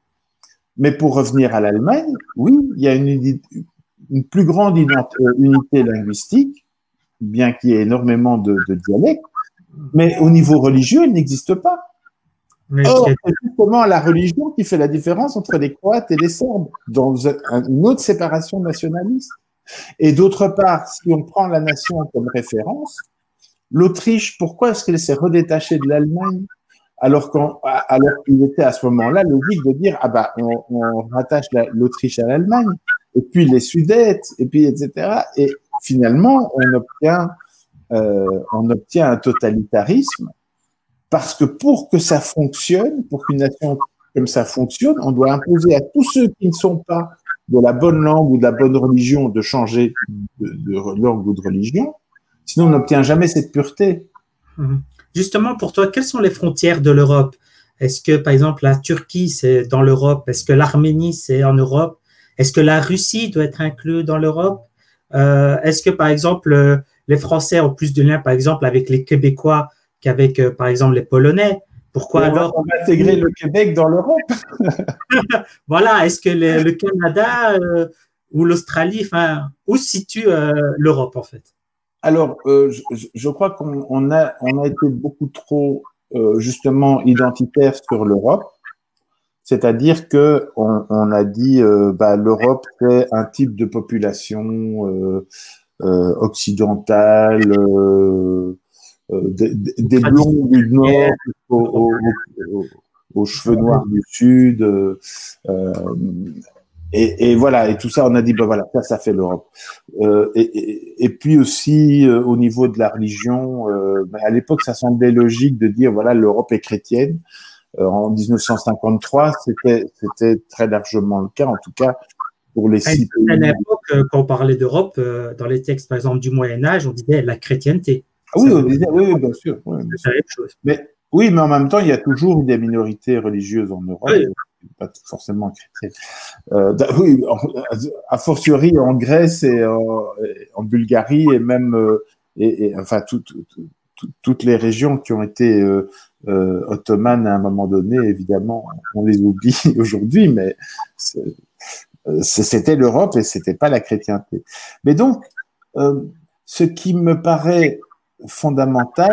Mais pour revenir à l'Allemagne, oui, il y a une, une plus grande unité linguistique, bien qu'il y ait énormément de, de dialectes, mais au niveau religieux, elle n'existe pas. Mais Or, c'est justement la religion qui fait la différence entre les Croates et les Serbes, dans une autre séparation nationaliste. Et d'autre part, si on prend la nation comme référence, l'Autriche, pourquoi est-ce qu'elle s'est redétachée de l'Allemagne alors qu'on, alors qu'il était à ce moment-là logique de dire ah bah on, on rattache l'Autriche à l'Allemagne et puis les Sudètes et puis et cetera. Et finalement on obtient euh, on obtient un totalitarisme parce que pour que ça fonctionne, pour qu'une nation comme ça fonctionne, on doit imposer à tous ceux qui ne sont pas de la bonne langue ou de la bonne religion de changer de, de langue ou de religion. Sinon on n'obtient jamais cette pureté. Mmh. Justement, pour toi, quelles sont les frontières de l'Europe? Est-ce que, par exemple, la Turquie, c'est dans l'Europe? Est-ce que l'Arménie, c'est en Europe? Est-ce que la Russie doit être inclue dans l'Europe? euh, Est-ce que, par exemple, les Français ont plus de liens, par exemple, avec les Québécois qu'avec, euh, par exemple, les Polonais? Pourquoi on alors va, on va intégrer le Québec dans l'Europe? Voilà, est-ce que le, le Canada euh, ou l'Australie, enfin, où se situe euh, l'Europe, en fait? Alors, euh, je, je crois qu'on on a, on a été beaucoup trop euh, justement identitaire sur l'Europe, c'est-à-dire que on, on a dit euh, bah, l'Europe c'est un type de population euh, euh, occidentale, euh, euh, des, des blonds du nord aux, aux, aux, aux cheveux noirs du sud. Euh, Et, et voilà, et tout ça, on a dit, ben voilà, ça, ça fait l'Europe. Euh, et, et, et puis aussi, euh, au niveau de la religion, euh, ben à l'époque, ça semblait logique de dire, voilà, l'Europe est chrétienne. Euh, en mille neuf cent cinquante-trois, c'était, c'était très largement le cas. En tout cas, pour les À une six pays. certaine époque, quand on parlait d'Europe, euh, dans les textes, par exemple, du Moyen-Âge, on disait la chrétienté. Ah oui, on disait, oui, oui, bien sûr. Oui, bien sûr. C'est la même chose. Mais, oui, mais en même temps, il y a toujours des minorités religieuses en Europe, Oui. pas forcément chrétiennes. Euh, oui, a fortiori en Grèce et en, en Bulgarie et même, euh, et, et, enfin, tout, tout, tout, toutes les régions qui ont été euh, euh, ottomanes à un moment donné, évidemment, on les oublie aujourd'hui, mais c'était l'Europe et c'était pas la chrétienté. Mais donc, euh, ce qui me paraît fondamental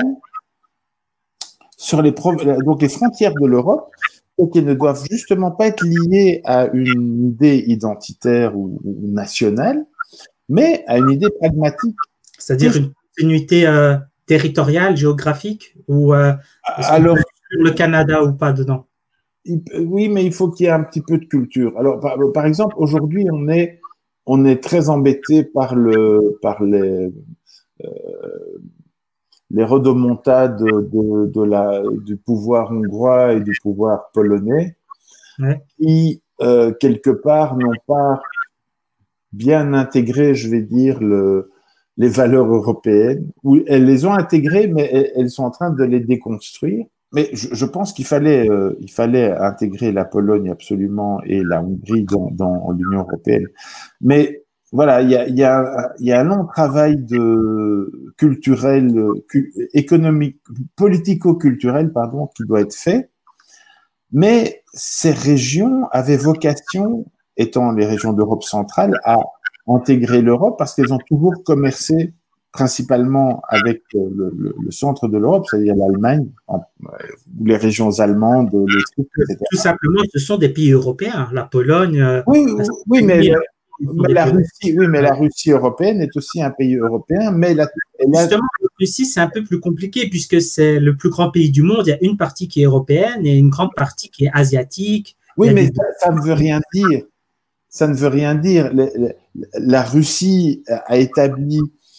sur les donc les frontières de l'Europe, c'est qu'elles ne doivent justement pas être liées à une idée identitaire ou, ou nationale, mais à une idée pragmatique. C'est-à-dire une continuité euh, territoriale, géographique, ou euh, alors le Canada ou pas dedans? Oui, mais il faut qu'il y ait un petit peu de culture. Alors, par, par exemple, aujourd'hui, on est on est très embêté par le par les euh, les rodomontades de, de la du pouvoir hongrois et du pouvoir polonais, ouais. qui euh, quelque part n'ont pas bien intégré, je vais dire, le, les valeurs européennes. Ou elles les ont intégrées, mais elles, elles sont en train de les déconstruire. Mais je, je pense qu'il fallait, euh, il fallait intégrer la Pologne absolument et la Hongrie dans, dans l'Union européenne. Mais voilà, il y a, il y a, il y a un long travail de culturel, cu, économique, politico-culturel, pardon, qui doit être fait. Mais ces régions avaient vocation, étant les régions d'Europe centrale, à intégrer l'Europe parce qu'elles ont toujours commercé principalement avec le, le, le centre de l'Europe, c'est-à-dire l'Allemagne, les régions allemandes, l'Autriche, et cetera. Tout simplement, ce sont des pays européens. La Pologne. Oui, oui, oui mais, mais la Russie, oui, mais la Russie européenne est aussi un pays européen. Mais la, la... Justement, la Russie, c'est un peu plus compliqué puisque c'est le plus grand pays du monde. Il y a une partie qui est européenne et une grande partie qui est asiatique. Oui, mais ça, ça ne veut rien dire. Ça ne veut rien dire. La, la, la Russie a établi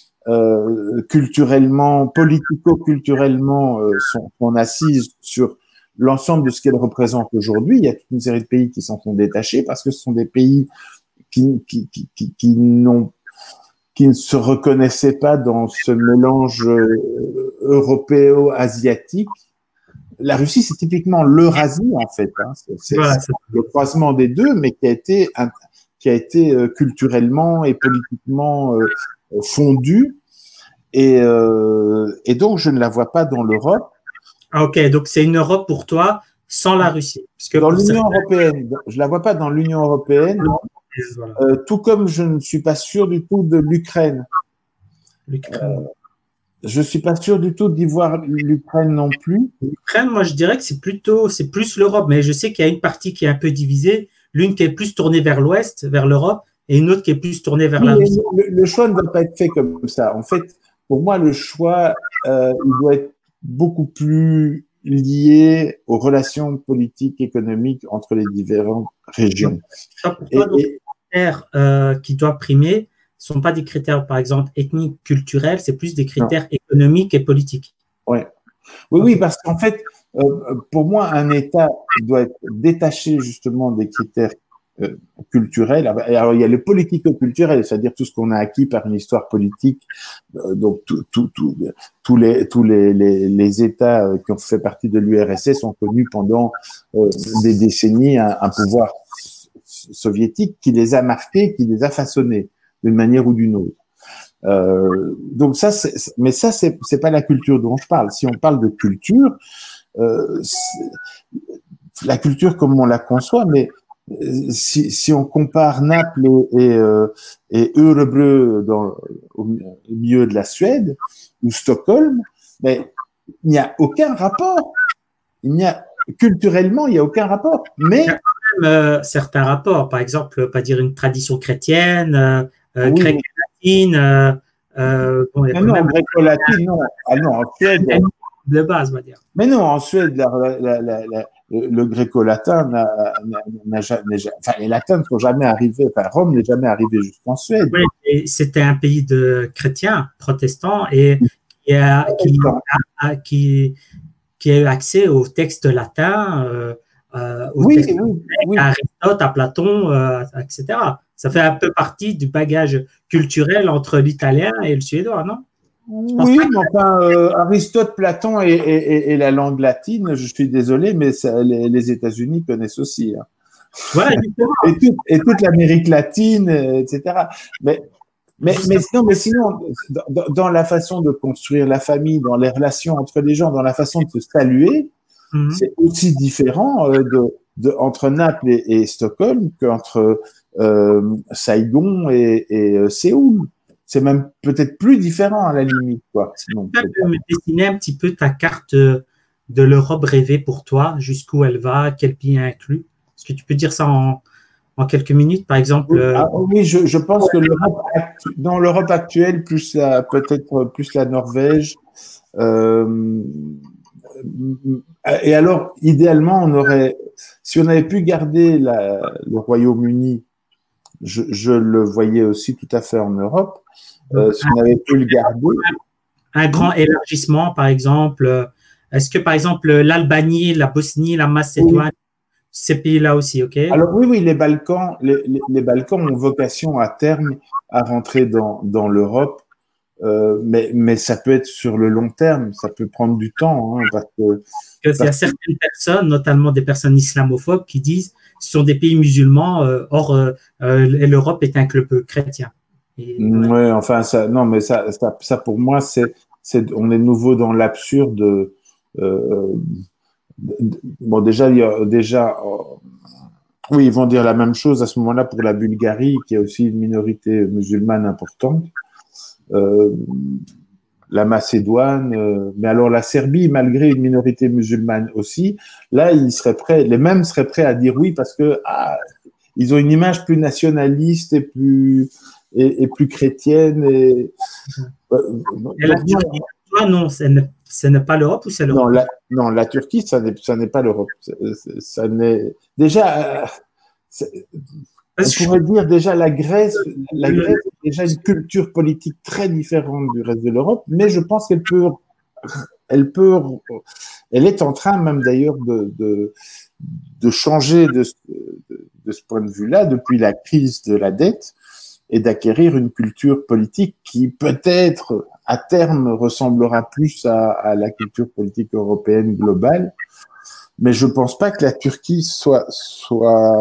Euh, culturellement, politico-culturellement, euh, sont, sont assises sur l'ensemble de ce qu'elle représente aujourd'hui. Il y a toute une série de pays qui s'en sont détachés parce que ce sont des pays qui, qui, qui, qui, qui n'ont, qui ne se reconnaissaient pas dans ce mélange euh, européo-asiatique. La Russie, c'est typiquement l'Eurasie, en fait. Hein. C'est, c'est, voilà, c'est le croisement des deux, mais qui a été, un, qui a été euh, culturellement et politiquement euh, fondue, et, euh, et donc je ne la vois pas dans l'Europe. Ah, ok, donc c'est une Europe pour toi sans la Russie. Parce que dans l'Union certains... européenne, je la vois pas dans l'Union européenne, voilà. euh, tout comme je ne suis pas sûr du tout de l'Ukraine. L'Ukraine. Euh, je suis pas sûr du tout d'y voir l'Ukraine non plus. L'Ukraine, moi je dirais que c'est plutôt, c'est plus l'Europe, mais je sais qu'il y a une partie qui est un peu divisée, l'une qui est plus tournée vers l'Ouest, vers l'Europe, et une autre qui est plus tournée vers oui, la Russie. Le, le choix ne doit pas être fait comme ça. En fait, pour moi, le choix, euh, il doit être beaucoup plus lié aux relations politiques, économiques entre les différentes régions. Ça, pour toi, et, donc, les critères euh, qui doivent primer ne sont pas des critères, par exemple, ethniques, culturels, c'est plus des critères non. économiques et politiques. Ouais. Oui, oui, parce qu'en fait, euh, pour moi, un État doit être détaché justement des critères Euh, culturel. Alors, il y a le politico-culturel, c'est-à-dire tout ce qu'on a acquis par une histoire politique. Euh, donc, tout, tout, tout, tous les, tous les, les, les États qui ont fait partie de l'U R S S ont connu pendant euh, des décennies un, un pouvoir soviétique qui les a marqués, qui les a façonnés d'une manière ou d'une autre. Euh, donc ça, c'est, mais ça, c'est, c'est pas la culture dont je parle. Si on parle de culture, euh, la culture comme on la conçoit, mais Si, si on compare Naples et, et, euh, et Örebro dans, au milieu de la Suède ou Stockholm, mais il n'y a aucun rapport. Il n'y a culturellement, il n'y a aucun rapport. Mais il y a quand même euh, certains rapports. Par exemple, pas dire une tradition chrétienne, euh, oui, gréco-latine. Euh, euh, bon, il y a non, non, gréco-latine, non. Ah non, en Suède. De base, on va dire. Mais non, en Suède, la, la, la, la, le gréco-latin n'a, n'a, n'a jamais, enfin, les latins ne sont jamais arrivés, enfin, Rome n'est jamais arrivé jusqu'en Suède. Oui, et c'était un pays de chrétiens, protestants, et qui a, qui a, qui, qui a eu accès aux textes latins euh, euh, au Oui, texte oui, oui. à Aristote, à Platon, euh, et cetera. Ça fait un peu partie du bagage culturel entre l'italien et le suédois, non? Je pense Oui, pas. mais enfin, euh, Aristote, Platon et, et, et- et la langue latine, je suis désolé, mais ça, les, les États-Unis connaissent aussi, hein. Voilà, justement. Et, tout- et toute l'Amérique latine, euh, et cetera. Mais, mais, mais, Justement. sinon, mais sinon, dans, dans la façon de construire la famille, dans les relations entre les gens, dans la façon de se saluer, Mhm. c'est aussi différent euh, de, de, entre Naples et, et Stockholm qu'entre euh, Saigon et, et euh, Séoul. C'est même peut-être plus différent à la limite, quoi. Non, Tu peut-être peux pas. me dessiner un petit peu ta carte de l'Europe rêvée pour toi, jusqu'où elle va, quel pays inclus? Est-ce que tu peux dire ça en, en quelques minutes, par exemple? Oui, euh, ah, oui, je, je pense que l'Europe, actu- dans l'Europe actuelle, plus la, peut-être plus la Norvège. Euh, et alors, idéalement, on aurait, si on avait pu garder la, le Royaume-Uni, je, je le voyais aussi tout à fait en Europe. Euh, si un, on avait pu le garder, un grand élargissement, par exemple? euh, Est-ce que, par exemple, l'Albanie, la Bosnie, la oui. Macédoine, ces pays-là aussi, OK? Alors oui, oui, les Balkans, les, les, les Balkans ont vocation à terme à rentrer dans, dans l'Europe, euh, mais, mais ça peut être sur le long terme, ça peut prendre du temps, hein, parce que, Parce qu'il y a parce que certaines personnes, notamment des personnes islamophobes, qui disent que ce sont des pays musulmans, euh, or euh, euh, l'Europe est un club chrétien. Et, ouais. ouais, enfin ça, non, mais ça, ça, ça pour moi, c'est, c'est, on est de nouveau dans l'absurde. Euh, bon, déjà, il y a, déjà, euh, oui, ils vont dire la même chose à ce moment-là pour la Bulgarie, qui a aussi une minorité musulmane importante. Euh, la Macédoine, euh, mais alors la Serbie, malgré une minorité musulmane aussi, là, ils seraient prêts, les mêmes seraient prêts à dire oui parce que ah, ils ont une image plus nationaliste et plus et, et plus chrétienne. Et, euh, Et la donc, non, Turquie, toi, non, ce n'est ce n'est pas l'Europe ou c'est non, l'Europe? la, non, la Turquie, ça n'est, ça n'est pas l'Europe. Ça, ça n'est déjà. Euh, c'est- on Parce que je pourrait dire déjà la Grèce, la trouve Grèce a déjà une culture politique très différente du reste de l'Europe, mais je pense qu'elle peut, elle peut, elle est en train même d'ailleurs de, de, de changer de, de, de ce point de vue-là depuis la crise de la dette et d'acquérir une culture politique qui peut-être à terme ressemblera plus à, à la culture politique européenne globale. Mais je pense pas que la Turquie soit, soit,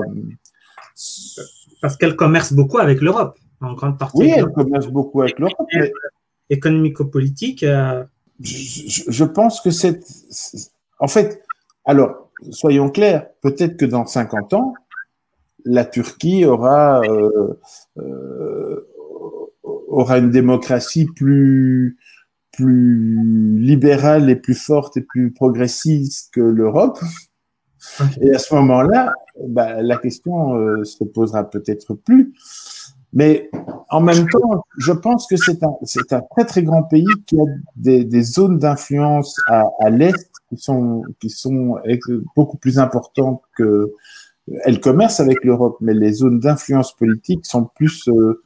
parce qu'elle commerce beaucoup avec l'Europe, en grande partie oui, avec elle l'Europe. commerce beaucoup avec l'Europe, mais Économico-politique, euh, je, je pense que c'est, en fait, alors, soyons clairs, peut-être que dans cinquante ans, la Turquie aura, euh, euh, aura une démocratie plus, plus libérale et plus forte et plus progressiste que l'Europe. Et à ce moment-là, bah, la question euh, se posera peut-être plus. Mais en même temps, je pense que c'est un, c'est un très très grand pays qui a des, des zones d'influence à, à l'est qui sont, qui sont beaucoup plus importantes que. Elle commerce avec l'Europe, mais les zones d'influence politique sont plus euh,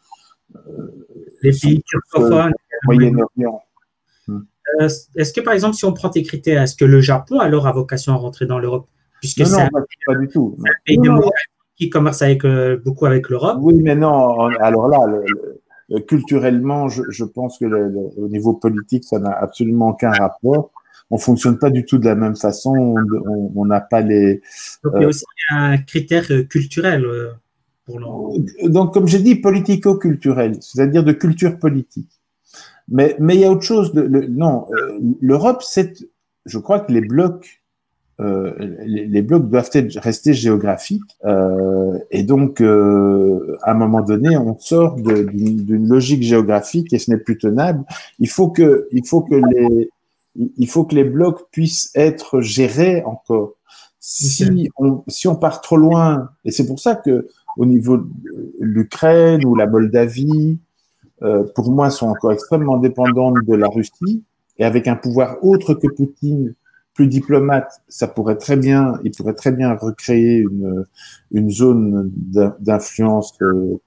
les sont pays plus, euh, turcophones. Moyen-Orient. Euh, Est-ce que, par exemple, si on prend tes critères, est-ce que le Japon alors a vocation à rentrer dans l'Europe? Puisque Non, c'est non, un pas, pas du tout. Non. pays Non, non, démocratique qui commerce avec, euh, beaucoup avec l'Europe. oui, mais non. Alors là, le, le, culturellement, je, je pense que le, le, au niveau politique, ça n'a absolument aucun rapport. On fonctionne pas du tout de la même façon. On n'a pas les. Donc, il y a Euh, aussi un critère euh, culturel euh, pour l'Europe. donc, comme j'ai dit, politico-culturel, c'est-à-dire de culture politique. Mais, mais il y a autre chose. De, le, non, euh, l'Europe, c'est, je crois que les blocs, euh, les, les blocs doivent être, rester géographiques. Euh, et donc, euh, à un moment donné, on sort d'une logique géographique et ce n'est plus tenable. Il faut que, il faut que les, il faut que les blocs puissent être gérés encore. Si on, si on part trop loin, et c'est pour ça que au niveau de l'Ukraine ou la Moldavie, euh, pour moi, sont encore extrêmement dépendantes de la Russie, et avec un pouvoir autre que Poutine, plus diplomate, ça pourrait très bien, il pourrait très bien recréer une, une zone d'influence euh,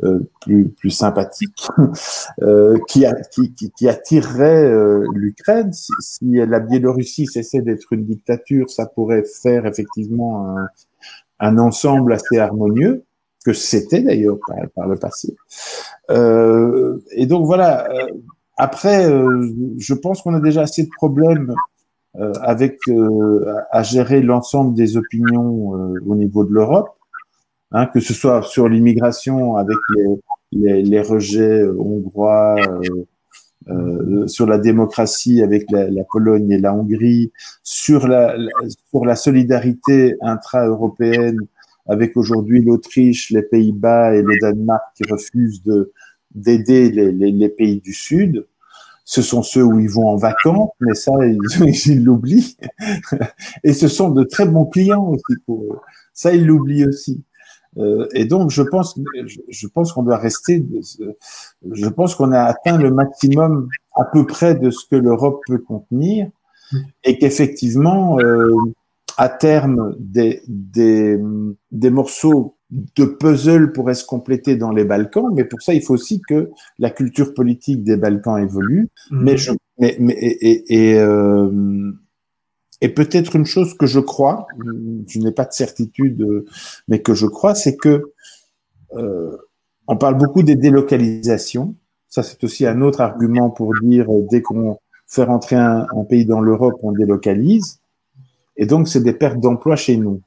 euh, plus, plus sympathique, euh, qui, a, qui, qui, qui attirerait euh, l'Ukraine. Si, si la Biélorussie cessait d'être une dictature, ça pourrait faire effectivement un, un ensemble assez harmonieux, que c'était d'ailleurs par, par le passé. Euh, et donc voilà, euh, après, euh, je pense qu'on a déjà assez de problèmes euh, avec euh, à gérer l'ensemble des opinions euh, au niveau de l'Europe, hein, que ce soit sur l'immigration avec les, les, les rejets euh, hongrois, euh, euh, sur la démocratie avec la, la Pologne et la Hongrie, sur la, la, sur la solidarité intra-européenne avec aujourd'hui l'Autriche, les Pays-Bas et le Danemark qui refusent de d'aider les, les, les pays du Sud. Ce sont ceux où ils vont en vacances, mais ça, ils l'oublient. Et ce sont de très bons clients aussi pour eux. Ça, ils l'oublient aussi. Euh, et donc, je pense, je, je pense qu'on doit rester, je pense qu'on a atteint le maximum à peu près de ce que l'Europe peut contenir et qu'effectivement, euh, à terme, des, des, des morceaux de puzzle pourraient se compléter dans les Balkans, mais pour ça, il faut aussi que la culture politique des Balkans évolue. Mmh. Mais je, mais, mais, et, et, et, euh, et peut-être une chose que je crois, je n'ai pas de certitude, mais que je crois, c'est que euh, on parle beaucoup des délocalisations. Ça, c'est aussi un autre argument pour dire dès qu'on fait rentrer un, un pays dans l'Europe, on délocalise. Et donc, c'est des pertes d'emplois chez nous.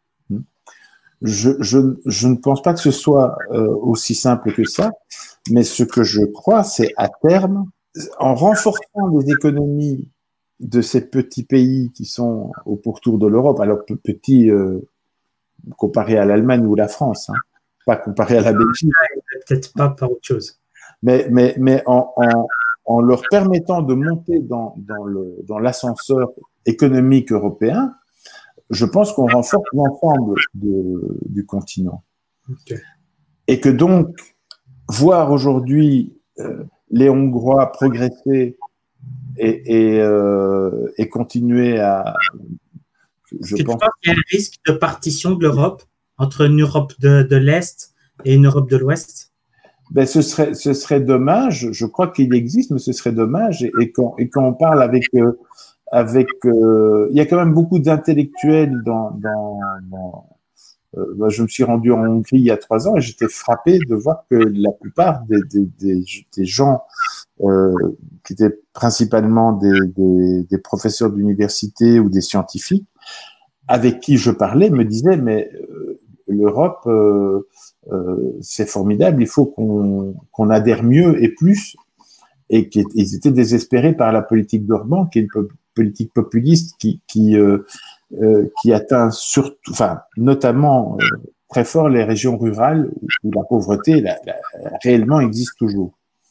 Je, je, je ne pense pas que ce soit euh, aussi simple que ça, mais ce que je crois, c'est à terme, en renforçant les économies de ces petits pays qui sont au pourtour de l'Europe, alors petits euh, comparés à l'Allemagne ou la France, hein, pas comparés à la Belgique. Peut-être pas par autre chose. Mais, mais, mais en, en, en leur permettant de monter dans, dans, le, dans l'ascenseur économique européen, je pense qu'on renforce l'ensemble du continent. Okay. Et que donc, voir aujourd'hui euh, les Hongrois progresser et, et, euh, et continuer à... Je pense qu'il y a un risque de partition de l'Europe entre une Europe de, de l'Est et une Europe de l'Ouest? Ben, ce serait, ce serait dommage. Je crois qu'il existe, mais ce serait dommage. Et, et, quand, et quand on parle avec... Euh, avec euh, il y a quand même beaucoup d'intellectuels dans, dans, dans euh, bah, je me suis rendu en Hongrie il y a trois ans et j'étais frappé de voir que la plupart des, des, des, des gens euh, qui étaient principalement des, des, des professeurs d'université ou des scientifiques avec qui je parlais me disaient mais euh, l'Europe euh, euh, c'est formidable, il faut qu'on qu'on adhère mieux et plus, et qu'ils étaient désespérés par la politique d'Orban qui est une politique populiste qui qui euh, euh, qui atteint surtout, enfin notamment euh, très fort les régions rurales où la pauvreté la, la, réellement existe toujours.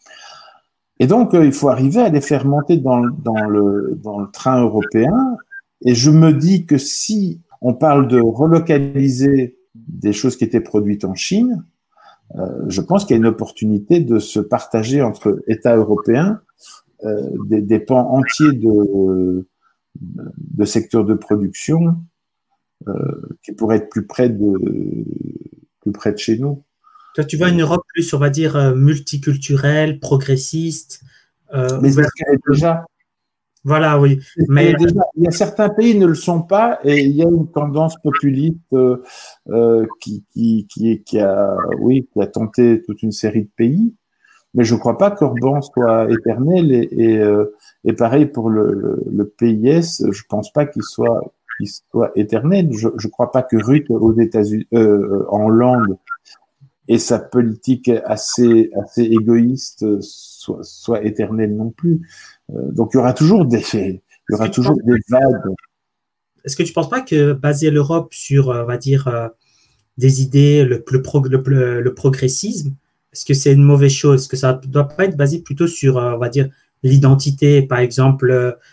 Et donc euh, il faut arriver à les faire monter dans dans le dans le train européen. Et je me dis que si on parle de relocaliser des choses qui étaient produites en Chine, euh, je pense qu'il y a une opportunité de se partager entre États européens Euh, des, des pans entiers de, de secteurs de production euh, qui pourraient être plus près de, plus près de chez nous. Toi, tu vois une Europe plus, on va dire, multiculturelle, progressiste. Euh, Mais c'est ce qu'elle est déjà. Voilà, oui. Mais déjà, il y a certains pays qui ne le sont pas et il y a une tendance populiste euh, euh, qui, qui, qui, qui, a, oui, qui a tenté toute une série de pays. Mais je ne crois pas qu'Orban soit éternel et, et, euh, et pareil pour le, le, le P I S, je ne pense pas qu'il soit, qu'il soit éternel. Je ne crois pas que Rutte aux États-Unis, euh, en Hollande, et sa politique assez, assez égoïste soit, soit éternelle non plus. Euh, donc il y aura toujours des, il y aura toujours des vagues. Est-ce que tu ne penses pas que baser l'Europe sur, on va dire, euh, des idées, le, le, prog, le, le progressisme, est-ce que c'est une mauvaise chose? Est-ce que ça ne doit pas être basé plutôt sur, on va dire, l'identité, par exemple,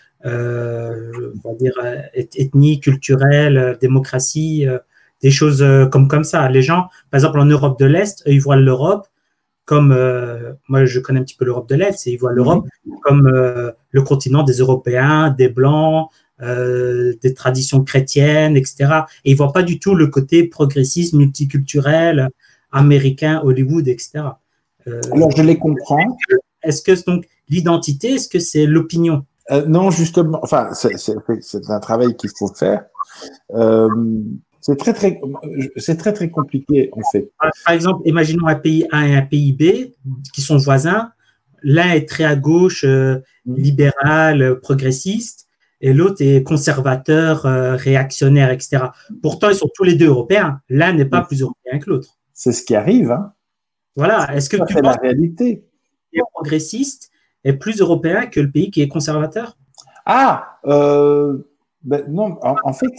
euh, on va dire, ethnie, culturelle, démocratie, euh, des choses comme, comme ça. Les gens, par exemple, en Europe de l'Est, eux, ils voient l'Europe comme, euh, moi je connais un petit peu l'Europe de l'Est, et ils voient l'Europe mmh. comme euh, le continent des Européens, des Blancs, euh, des traditions chrétiennes, et cetera. Et ils ne voient pas du tout le côté progressiste, multiculturel, américain, Hollywood, et cetera. Euh, Alors, je les comprends. Est-ce que donc l'identité, est-ce que c'est l'opinion? euh, Non, justement, enfin, c'est un travail qu'il faut faire. Euh, c'est très, très, c'est très, très compliqué, en fait. Par exemple, imaginons un pays A et un pays B qui sont voisins. L'un est très à gauche, euh, libéral, progressiste, et l'autre est conservateur, euh, réactionnaire, et cetera. Pourtant, ils sont tous les deux européens. L'un n'est pas plus européen que l'autre. C'est ce qui arrive. Hein. Voilà. Est-ce que tu penses la réalité. que le pays progressiste est plus européen que le pays qui est conservateur? Ah, euh, ben non, en, en fait,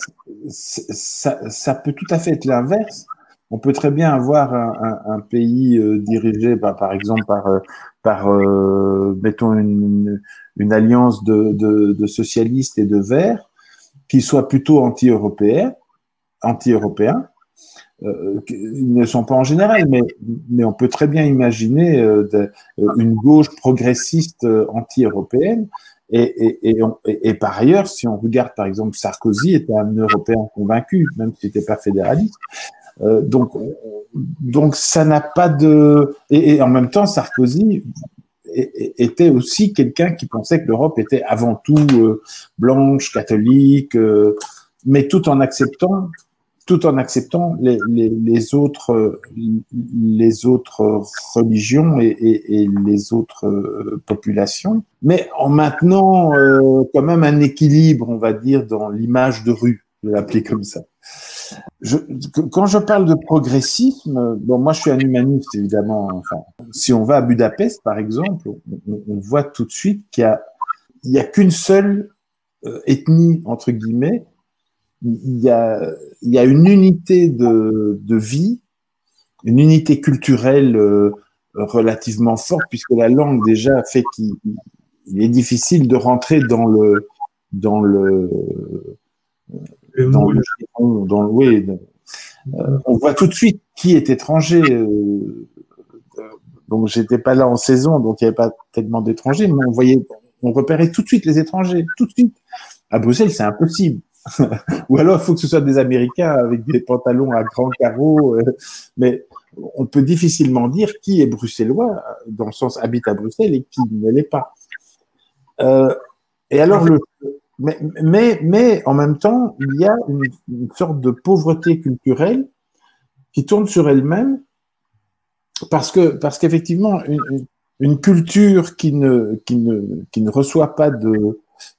ça, ça peut tout à fait être l'inverse. On peut très bien avoir un, un, un pays euh, dirigé, par, par exemple, par, par euh, mettons, une, une alliance de, de, de socialistes et de verts, qui soit plutôt anti-européen, anti-européen. Euh, ils ne sont pas en général, mais, mais on peut très bien imaginer euh, de, une gauche progressiste euh, anti-européenne. Et, et, et, on, et, et par ailleurs, si on regarde par exemple Sarkozy était un Européen convaincu, même s'il n'était pas fédéraliste. Euh, donc, donc ça n'a pas de. Et, et en même temps, Sarkozy était aussi quelqu'un qui pensait que l'Europe était avant tout euh, blanche, catholique, euh, mais tout en acceptant, tout en acceptant les, les, les autres, les autres religions et, et, et les autres euh, populations, mais en maintenant euh, quand même un équilibre, on va dire, dans l'image de rue, je vais l'appeler comme ça. Je, quand je parle de progressisme, bon, moi je suis un humaniste évidemment. Enfin, si on va à Budapest par exemple, on, on voit tout de suite qu'il y a, il y a qu'une seule euh, ethnie entre guillemets. Il y a, il y a une unité de, de vie, une unité culturelle euh, relativement forte puisque la langue déjà fait qu'il est difficile de rentrer dans le dans le Le dans moule. le, dans le oui, euh, on voit tout de suite qui est étranger. Euh, donc j'étais pas là en saison, donc il n'y avait pas tellement d'étrangers, mais on voyait, on repérait tout de suite les étrangers, tout de suite. À Bruxelles, c'est impossible. Ou alors il faut que ce soit des Américains avec des pantalons à grands carreaux, euh, mais on peut difficilement dire qui est bruxellois, dans le sens habite à Bruxelles et qui ne l'est pas. Euh, et alors le Mais, mais, mais en même temps, il y a une, une sorte de pauvreté culturelle qui tourne sur elle-même parce que parce qu'effectivement, une, une culture qui ne, qui, ne, qui ne reçoit pas de,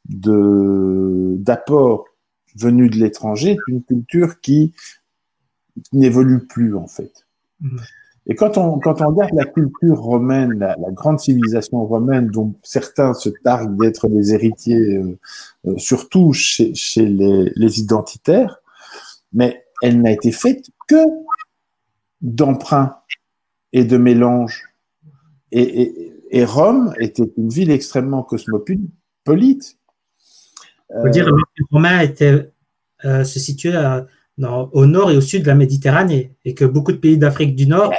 de, d'apport venu de l'étranger est une culture qui n'évolue plus, en fait. Mmh. Et quand on, quand on regarde la culture romaine, la, la grande civilisation romaine, dont certains se targuent d'être les héritiers, euh, euh, surtout chez, chez les, les identitaires, mais elle n'a été faite que d'emprunts et de mélanges. Et, et, et Rome était une ville extrêmement cosmopolite. Il faut euh, dire que l'Empire romain était, euh, se situait à Dans, au nord et au sud de la Méditerranée, et que beaucoup de pays d'Afrique du Nord,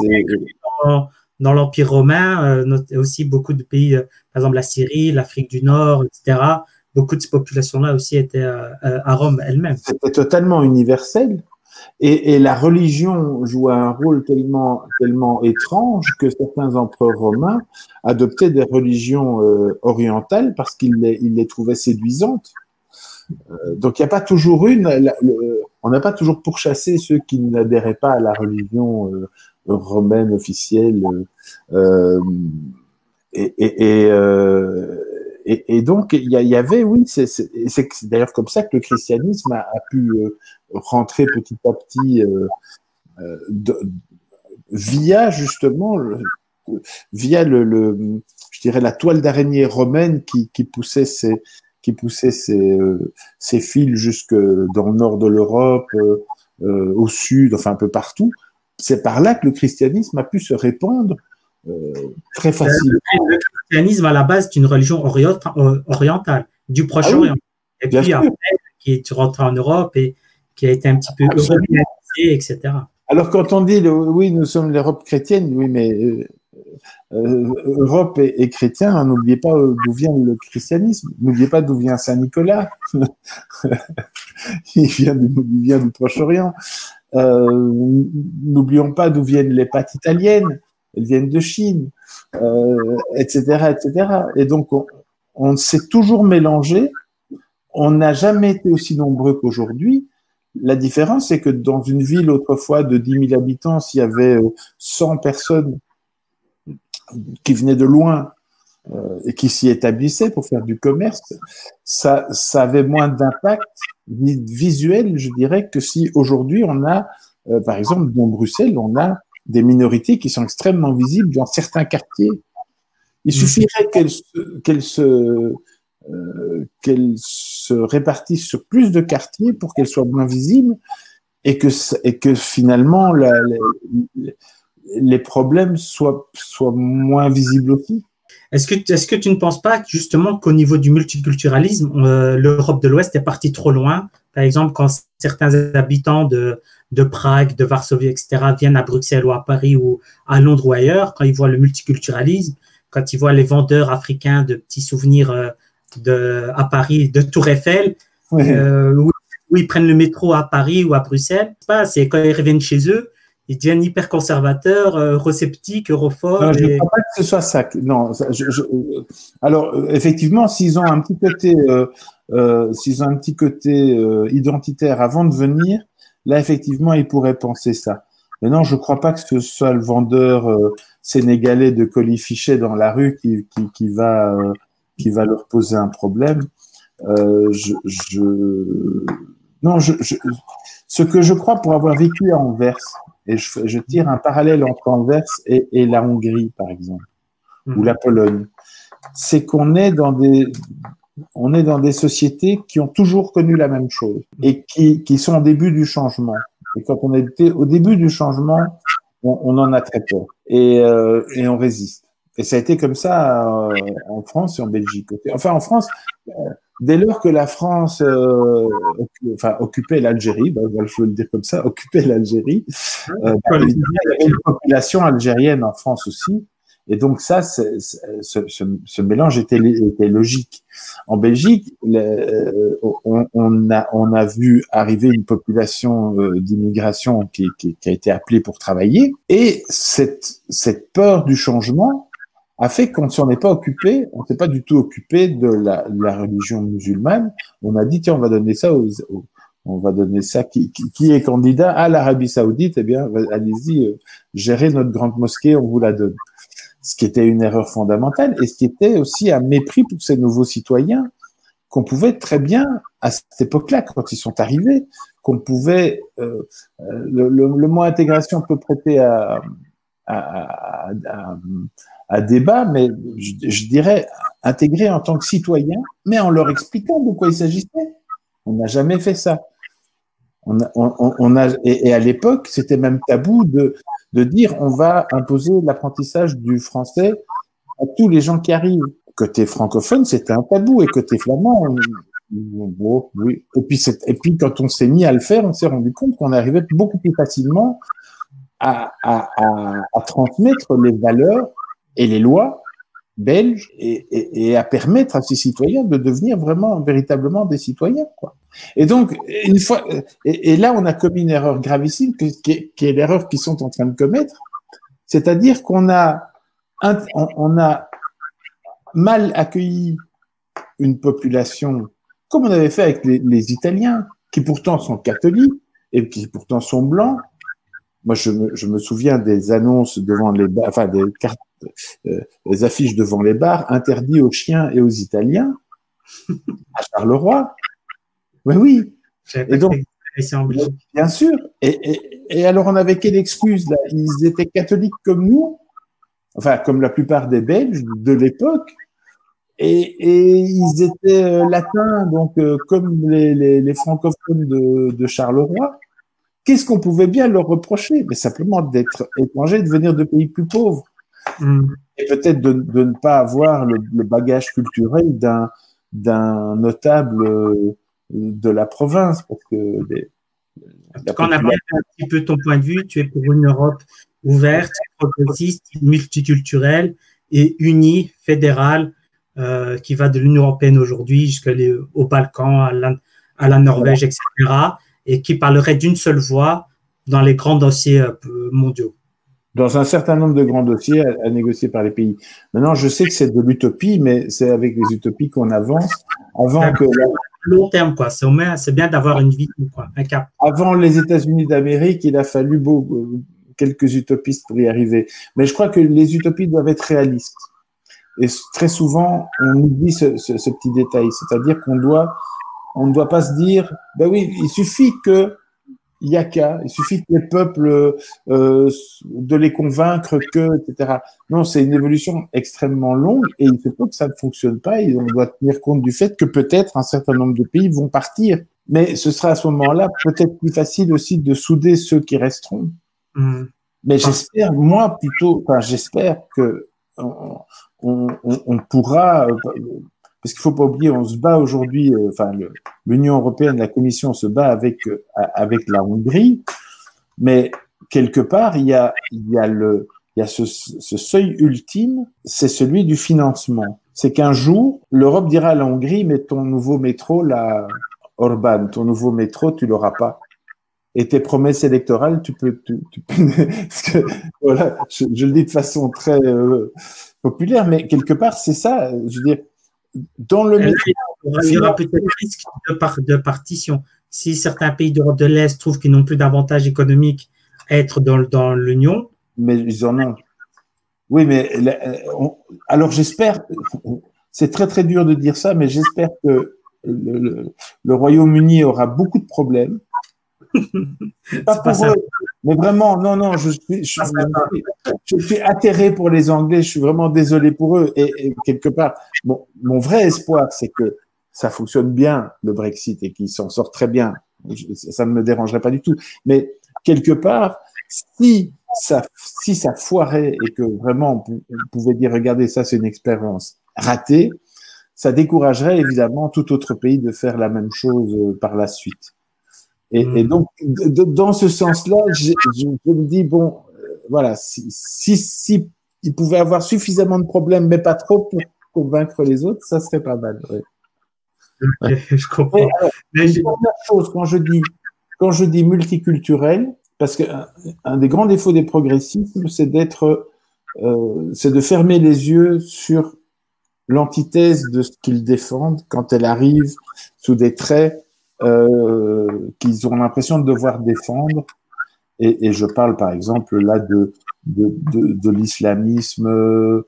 dans, dans l'Empire romain, euh, aussi beaucoup de pays, euh, par exemple la Syrie, l'Afrique du Nord, et cetera, beaucoup de ces populations-là aussi étaient euh, à Rome elle-même. C'était totalement universel, et, et la religion jouait un rôle tellement, tellement étrange que certains empereurs romains adoptaient des religions euh, orientales parce qu'ils les, ils les trouvaient séduisantes. Euh, donc il n'y a pas toujours une, la, le, on n'a pas toujours pourchassé ceux qui n'adhéraient pas à la religion euh, romaine officielle, euh, et, et, et, euh, et, et donc il y, y avait, oui, c'est d'ailleurs comme ça que le christianisme a, a pu euh, rentrer petit à petit euh, euh, de, via justement, le, via le, le, je dirais la toile d'araignée romaine qui, qui poussait ses qui poussait ses, euh, ses fils jusque dans le nord de l'Europe, euh, euh, au sud, enfin un peu partout. C'est par là que le christianisme a pu se répandre euh, très facilement. Le christianisme, à la base, est une religion orientale, du Proche-Orient. Ah oui, et puis après, qui est rentré en Europe et qui a été un petit peu européanisé, et cetera. Alors quand on dit, le, oui, nous sommes l'Europe chrétienne, oui, mais... Euh, Euh, Europe et, et chrétien, n'oubliez pas d'où vient le christianisme, n'oubliez pas d'où vient Saint Nicolas, il vient du, il vient du Proche-Orient. Euh, N'oublions pas d'où viennent les pâtes italiennes. Elles viennent de Chine, euh, et cetera, et cetera. Et donc, on, on s'est toujours mélangé. On n'a jamais été aussi nombreux qu'aujourd'hui. La différence, c'est que dans une ville autrefois de dix mille habitants, s'il y avait cent personnes qui venaient de loin euh, et qui s'y établissaient pour faire du commerce, ça, ça avait moins d'impact visuel, je dirais, que si aujourd'hui on a, euh, par exemple, dans Bruxelles, on a des minorités qui sont extrêmement visibles dans certains quartiers. Il suffirait qu'elles se, qu'elles se, euh, qu'elles se répartissent sur plus de quartiers pour qu'elles soient moins visibles et que, et que finalement la, les, les problèmes soient, soient moins visibles aussi. Est-ce que, est-ce que tu ne penses pas justement qu'au niveau du multiculturalisme, euh, l'Europe de l'Ouest est partie trop loin? Par exemple, quand certains habitants de, de Prague, de Varsovie, et cetera, viennent à Bruxelles ou à Paris ou à Londres ou ailleurs, quand ils voient le multiculturalisme, quand ils voient les vendeurs africains de petits souvenirs euh, de, à Paris, de Tour Eiffel, oui. euh, où, où ils prennent le métro à Paris ou à Bruxelles, c'est pas, c'est quand ils reviennent chez eux, ils deviennent hyper conservateurs, euh, eurosceptiques, europhobes. Non, je ne et... crois pas que ce soit ça. Non, je, je, alors effectivement, s'ils ont un petit côté, euh, euh, s'ils ont un petit côté euh, identitaire avant de venir, là effectivement, ils pourraient penser ça. Mais non, je ne crois pas que ce soit le vendeur euh, sénégalais de colifichets dans la rue qui, qui, qui va, euh, qui va leur poser un problème. Euh, je, je, non, je, je, ce que je crois pour avoir vécu à Anvers. Et je, je tire un parallèle entre Anvers et, et la Hongrie, par exemple, mmh. ou la Pologne. C'est qu'on est dans des, on est dans des sociétés qui ont toujours connu la même chose et qui, qui sont au début du changement. Et quand on était au début du changement, on, on en a très peur et, euh, et on résiste. Et ça a été comme ça euh, en France et en Belgique. Enfin, en France, euh, dès lors que la France euh, enfin, occupait l'Algérie, ben, je veux le dire comme ça, occupait l'Algérie, euh, ben, il y avait une population algérienne en France aussi. Et donc ça, c'est, c'est, ce, ce, ce mélange était, était logique. En Belgique, le, on, on, a, on a vu arriver une population euh, d'immigration qui, qui, qui a été appelée pour travailler. Et cette, cette peur du changement a fait qu'on ne s'en est pas occupé, on ne s'est pas du tout occupé de la, de la religion musulmane. On a dit, tiens, on va donner ça aux, aux on va donner ça, qui, qui, qui est candidat à l'Arabie Saoudite, eh bien, allez-y, euh, gérez notre grande mosquée, on vous la donne. Ce qui était une erreur fondamentale et ce qui était aussi un mépris pour ces nouveaux citoyens qu'on pouvait très bien, à cette époque-là, quand ils sont arrivés, qu'on pouvait, euh, le, le, le mot intégration peut prêter à, à, à, à à débat, mais je, je dirais intégrer en tant que citoyen, mais en leur expliquant de quoi il s'agissait. On n'a jamais fait ça. On a, on, on a, et, et à l'époque, c'était même tabou de, de dire on va imposer l'apprentissage du français à tous les gens qui arrivent. Côté francophone, c'était un tabou, et côté flamand, on, bon, oui. Et puis, c'est, et puis quand on s'est mis à le faire, on s'est rendu compte qu'on arrivait beaucoup plus facilement à, à, à, à transmettre les valeurs et les lois belges et, et, et à permettre à ces citoyens de devenir vraiment, véritablement des citoyens, quoi. Et donc, une fois, et, et là, on a commis une erreur gravissime, qui, qui, est, qui est l'erreur qu'ils sont en train de commettre, c'est-à-dire qu'on a, on, on a mal accueilli une population, comme on avait fait avec les, les Italiens, qui pourtant sont catholiques et qui pourtant sont blancs. Moi, je me, je me souviens des annonces devant les bars, enfin des cartes, euh, des affiches devant les bars, interdits aux chiens et aux Italiens, à Charleroi. Oui, oui. Et donc, bien sûr. Et, et, et alors, on avait quelle excuse là? Ils étaient catholiques comme nous, enfin comme la plupart des Belges de l'époque, et, et ils étaient euh, latins, donc euh, comme les, les, les francophones de, de Charleroi. Qu'est-ce qu'on pouvait bien leur reprocher? Mais simplement d'être étrangers, de venir de pays plus pauvres. Mmh. Et peut-être de, de ne pas avoir le, le bagage culturel d'un, d'un notable de la province. Parce que les, Quand on a un petit peu ton point de vue, tu es pour une Europe ouverte, progressiste, multiculturelle et unie, fédérale, euh, qui va de l'Union européenne aujourd'hui jusqu'aux Balkans, à la, à la Norvège, ouais. et cetera, et qui parlerait d'une seule voix dans les grands dossiers euh, mondiaux. Dans un certain nombre de grands dossiers à, à négocier par les pays. Maintenant, je sais que c'est de l'utopie, mais c'est avec les utopies qu'on avance. Avant que la... long terme, quoi. C'est, c'est bien d'avoir une vie, quoi, un cap. Avant les États-Unis d'Amérique, il a fallu beau, quelques utopistes pour y arriver. Mais je crois que les utopies doivent être réalistes. Et très souvent, on oublie ce, ce, ce petit détail. C'est-à-dire qu'on doit, on ne doit pas se dire, ben oui, il suffit que il y a qu'à, il suffit que les peuples, euh, de les convaincre que, et cetera. Non, c'est une évolution extrêmement longue et il se peut que ça ne fonctionne pas et on doit tenir compte du fait que peut-être un certain nombre de pays vont partir. Mais ce sera à ce moment-là peut-être plus facile aussi de souder ceux qui resteront. Mmh. Mais j'espère, moi plutôt, enfin j'espère que on, on, on pourra, parce qu'il faut pas oublier, on se bat aujourd'hui, enfin le, l'Union européenne, la Commission se bat avec avec la Hongrie, mais quelque part il y a il y a le il y a ce, ce seuil ultime, c'est celui du financement. C'est qu'un jour l'Europe dira à la Hongrie, mais ton nouveau métro, là, Orban, ton nouveau métro, tu l'auras pas. Et tes promesses électorales, tu peux, tu, tu peux parce que, voilà, je, je le dis de façon très euh, populaire, mais quelque part, c'est ça. Je veux dire, dans le métro, il y aura peut-être risque de, par, de partition. Si certains pays d'Europe de l'Est trouvent qu'ils n'ont plus d'avantage économique à être dans, dans l'Union. Mais ils en ont. Oui, mais on, alors j'espère, c'est très très dur de dire ça, mais j'espère que le, le, le Royaume-Uni aura beaucoup de problèmes. Pas pour pas eux, mais vraiment, non, non, je suis, je, suis, je suis atterré pour les Anglais, je suis vraiment désolé pour eux. Et, et quelque part, bon, mon vrai espoir, c'est que ça fonctionne bien, le Brexit, et qu'ils s'en sortent très bien. Je, ça ne me dérangerait pas du tout. Mais quelque part, si ça, si ça foirait et que vraiment on pouvait dire, regardez, ça c'est une expérience ratée, ça découragerait évidemment tout autre pays de faire la même chose par la suite. Et, mmh. et donc, de, dans ce sens-là, je, je, je me dis, bon, euh, voilà, si, si, si il pouvait avoir suffisamment de problèmes, mais pas trop pour convaincre les autres, ça serait pas mal. Ouais. Ouais, je comprends. Et alors, mais une première chose, quand je dis, quand je dis multiculturel, parce que un, un des grands défauts des progressistes, c'est d'être, euh, c'est de fermer les yeux sur l'antithèse de ce qu'ils défendent quand elle arrive sous des traits Euh, qu'ils ont l'impression de devoir défendre. Et, et je parle par exemple là de, de, de, de l'islamisme, euh,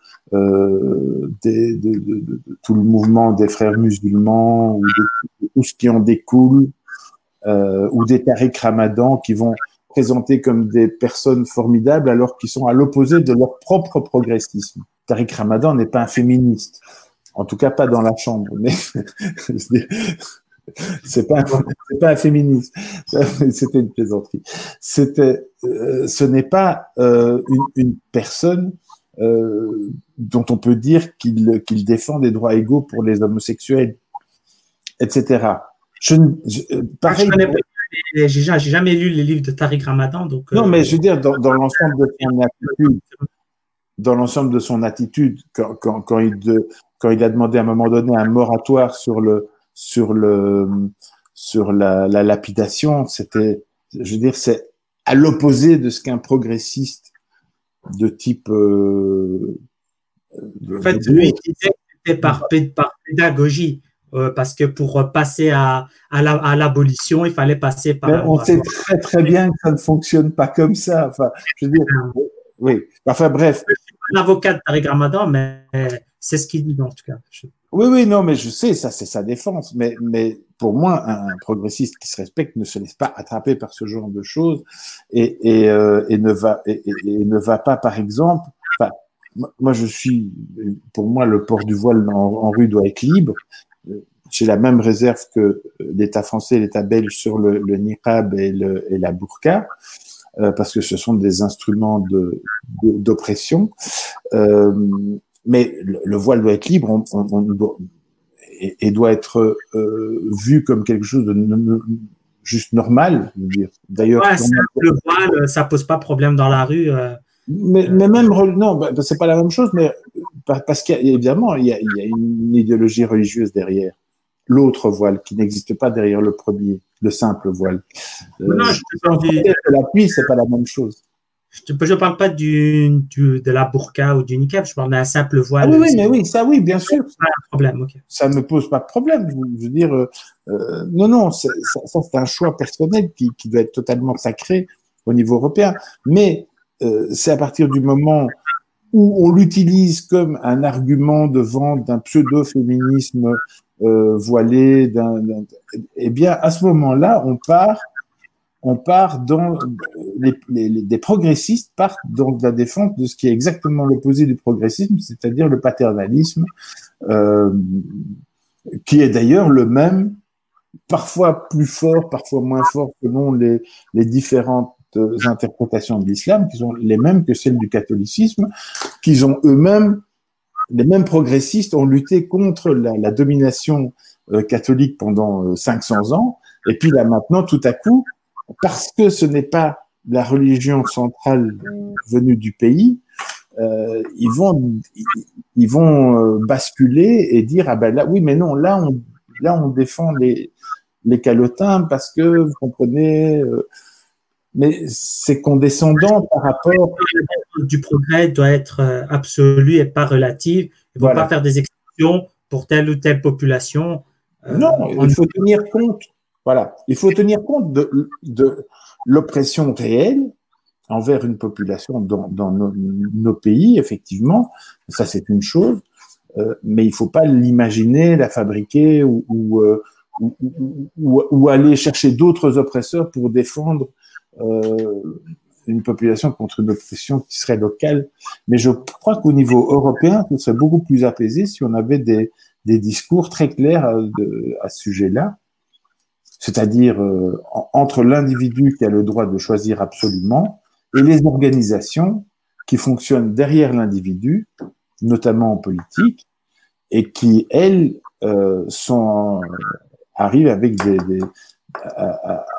des, de, de, de, de tout le mouvement des frères musulmans, ou de, de tout ce qui en découle, euh, ou des Tariq Ramadan qui vont présenter comme des personnes formidables alors qu'ils sont à l'opposé de leur propre progressisme. Tariq Ramadan n'est pas un féministe, en tout cas pas dans la chambre, mais c'est pas, c'est pas un féministe. C'était une plaisanterie. C'était, euh, ce n'est pas euh, une, une personne euh, dont on peut dire qu'il qu'il défend des droits égaux pour les homosexuels, et cetera. Je, je, pareil. Je connais pas, j'ai, j'ai jamais lu les livres de Tariq Ramadan, donc. Non, euh, mais je veux dire dans, dans l'ensemble de son attitude, dans l'ensemble de son attitude, quand, quand, quand il de, quand il a demandé à un moment donné un moratoire sur le sur le sur la, la lapidation, c'était, je veux dire, c'est à l'opposé de ce qu'un progressiste de type euh, de, en fait de lui qui disait que c'était par, par pédagogie, euh, parce que pour passer à à, la, à l'abolition il fallait passer par. Mais on sait très très bien que ça ne fonctionne pas comme ça, enfin je veux dire, oui, enfin bref, je suis pas un avocat de Tariq Ramadan, mais c'est ce qu'il dit en tout cas. Je... Oui, oui, non, mais je sais, ça, c'est sa défense. Mais, mais pour moi, un progressiste qui se respecte ne se laisse pas attraper par ce genre de choses et, et, euh, et ne va et, et ne va pas, par exemple. Enfin, moi, je suis, pour moi, le port du voile en, en rue doit être libre. J'ai la même réserve que l'État français et l'État belge sur le, le niqab et, le, et la burqa, euh, parce que ce sont des instruments de, de d'oppression. Euh, Mais le, le voile doit être libre on, on, on doit, et, et doit être euh, vu comme quelque chose de n- n- juste normal. Je veux dire. D'ailleurs, ouais, ça, le voile, ça pose pas problème dans la rue. Euh, mais, euh, mais même non, bah, c'est pas la même chose. Mais parce qu'évidemment, il y a, il y a une idéologie religieuse derrière. l'autre voile qui n'existe pas derrière le premier, le simple voile. Euh, non, je te parle du... La pluie, c'est pas la même chose. Je ne parle pas du, du, de la burqa ou du niqab, je parle d'un simple voile. Ah oui, oui, mais oui, ça oui, bien sûr. Pas un problème, ok. Ça ne me pose pas de problème. Je veux dire, euh, non, non, ça, ça c'est un choix personnel qui, qui doit être totalement sacré au niveau européen. Mais euh, c'est à partir du moment où on l'utilise comme un argument de vente d'un pseudo-féminisme euh, voilé, d'un, d'un, eh bien, à ce moment-là, on part on part dans les, les, les des progressistes partent dans la défense de ce qui est exactement l'opposé du progressisme, c'est-à-dire le paternalisme, euh, qui est d'ailleurs le même, parfois plus fort, parfois moins fort selon les, les différentes interprétations de l'islam, qui sont les mêmes que celles du catholicisme, qu'ils ont eux-mêmes, les mêmes progressistes ont lutté contre la, la domination euh, catholique pendant euh, cinq cents ans, et puis là maintenant, tout à coup, parce que ce n'est pas la religion centrale venue du pays, euh, ils vont, ils, ils vont euh, basculer et dire ah ben là oui mais non là on là on défend les les calotins parce que vous comprenez, euh, mais c'est condescendant par rapport. Du progrès doit être absolu et pas relatif. Ils ne vont voilà. pas faire des exceptions pour telle ou telle population. Euh, non, il faut tenir compte. Voilà, il faut tenir compte de, de l'oppression réelle envers une population dans, dans nos, nos pays, effectivement. Ça, c'est une chose, euh, mais il ne faut pas l'imaginer, la fabriquer ou, ou, euh, ou, ou, ou aller chercher d'autres oppresseurs pour défendre euh, une population contre une oppression qui serait locale. Mais je crois qu'au niveau européen, ce serait beaucoup plus apaisé si on avait des, des discours très clairs à, de, à ce sujet-là. C'est-à-dire euh, entre l'individu qui a le droit de choisir absolument et les organisations qui fonctionnent derrière l'individu, notamment en politique, et qui, elles, euh, sont, arrivent avec des... des à, à,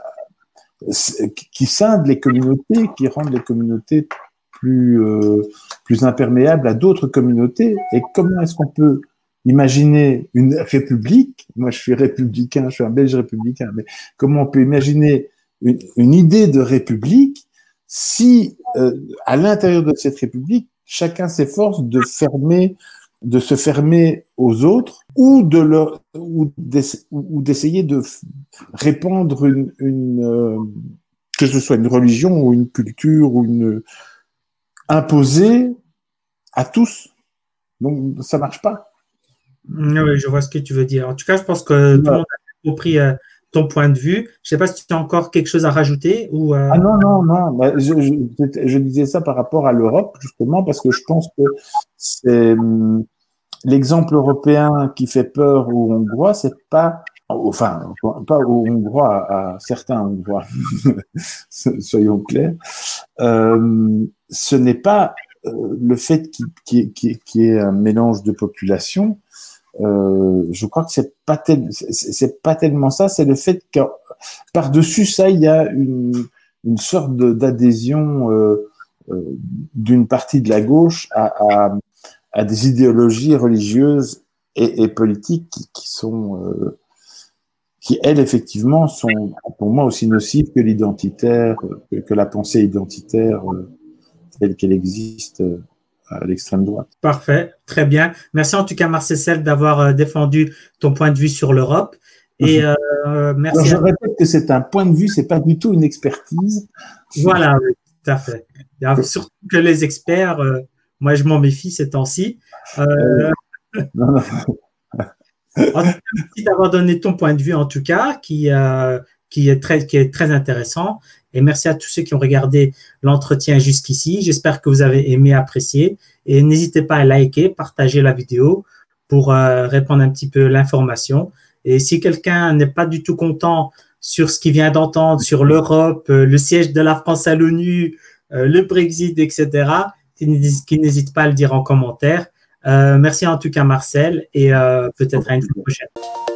qui scindent les communautés, qui rendent les communautés plus, euh, plus imperméables à d'autres communautés. Et comment est-ce qu'on peut imaginer une république, moi je suis républicain, je suis un belge républicain, mais comment on peut imaginer une, une idée de république si euh, à l'intérieur de cette république, chacun s'efforce de fermer, de se fermer aux autres ou de leur, ou d'essayer de répandre une, une euh, que ce soit une religion ou une culture ou une imposée à tous. Donc ça marche pas. Oui, je vois ce que tu veux dire. En tout cas, je pense que tout le monde a compris euh, ton point de vue. Je ne sais pas si tu as encore quelque chose à rajouter ou. Euh... Ah non, non, non. Bah, je, je, je disais ça par rapport à l'Europe, justement, parce que je pense que c'est l'exemple européen qui fait peur aux Hongrois, c'est pas, enfin, pas aux Hongrois, à, à certains Hongrois, soyons clairs. Euh, ce n'est pas euh, le fait qu'il qu qu qu y ait un mélange de population. Euh, je crois que c'est pas tel, c'est pas tellement ça, c'est le fait que par-dessus ça, il y a une, une sorte d'adhésion euh, euh, d'une partie de la gauche à, à, à des idéologies religieuses et, et politiques qui, qui sont, euh, qui elles effectivement sont pour moi aussi nocives que l'identitaire, que, que la pensée identitaire euh, telle qu'elle existe. Euh, à l'extrême droite. Parfait, très bien. Merci en tout cas, Marcel, d'avoir défendu ton point de vue sur l'Europe. Et euh, merci. Alors, je répète que c'est un point de vue, c'est pas du tout une expertise. Voilà, oui, tout à fait. Et surtout que les experts, euh, moi je m'en méfie ces temps-ci. Euh, euh, non, non. Merci d'avoir donné ton point de vue en tout cas, qui, euh, qui, est très, qui est très intéressant. Et merci à tous ceux qui ont regardé l'entretien jusqu'ici. J'espère que vous avez aimé, apprécié. Et n'hésitez pas à liker, partager la vidéo pour euh, répondre un petit peu l'information. Et si quelqu'un n'est pas du tout content sur ce qu'il vient d'entendre, sur l'Europe, euh, le siège de la France à l'ONU, euh, le Brexit, et cetera, qu'il n'hésite pas à le dire en commentaire. Euh, merci en tout cas, Marcel, et euh, peut-être à une fois prochaine.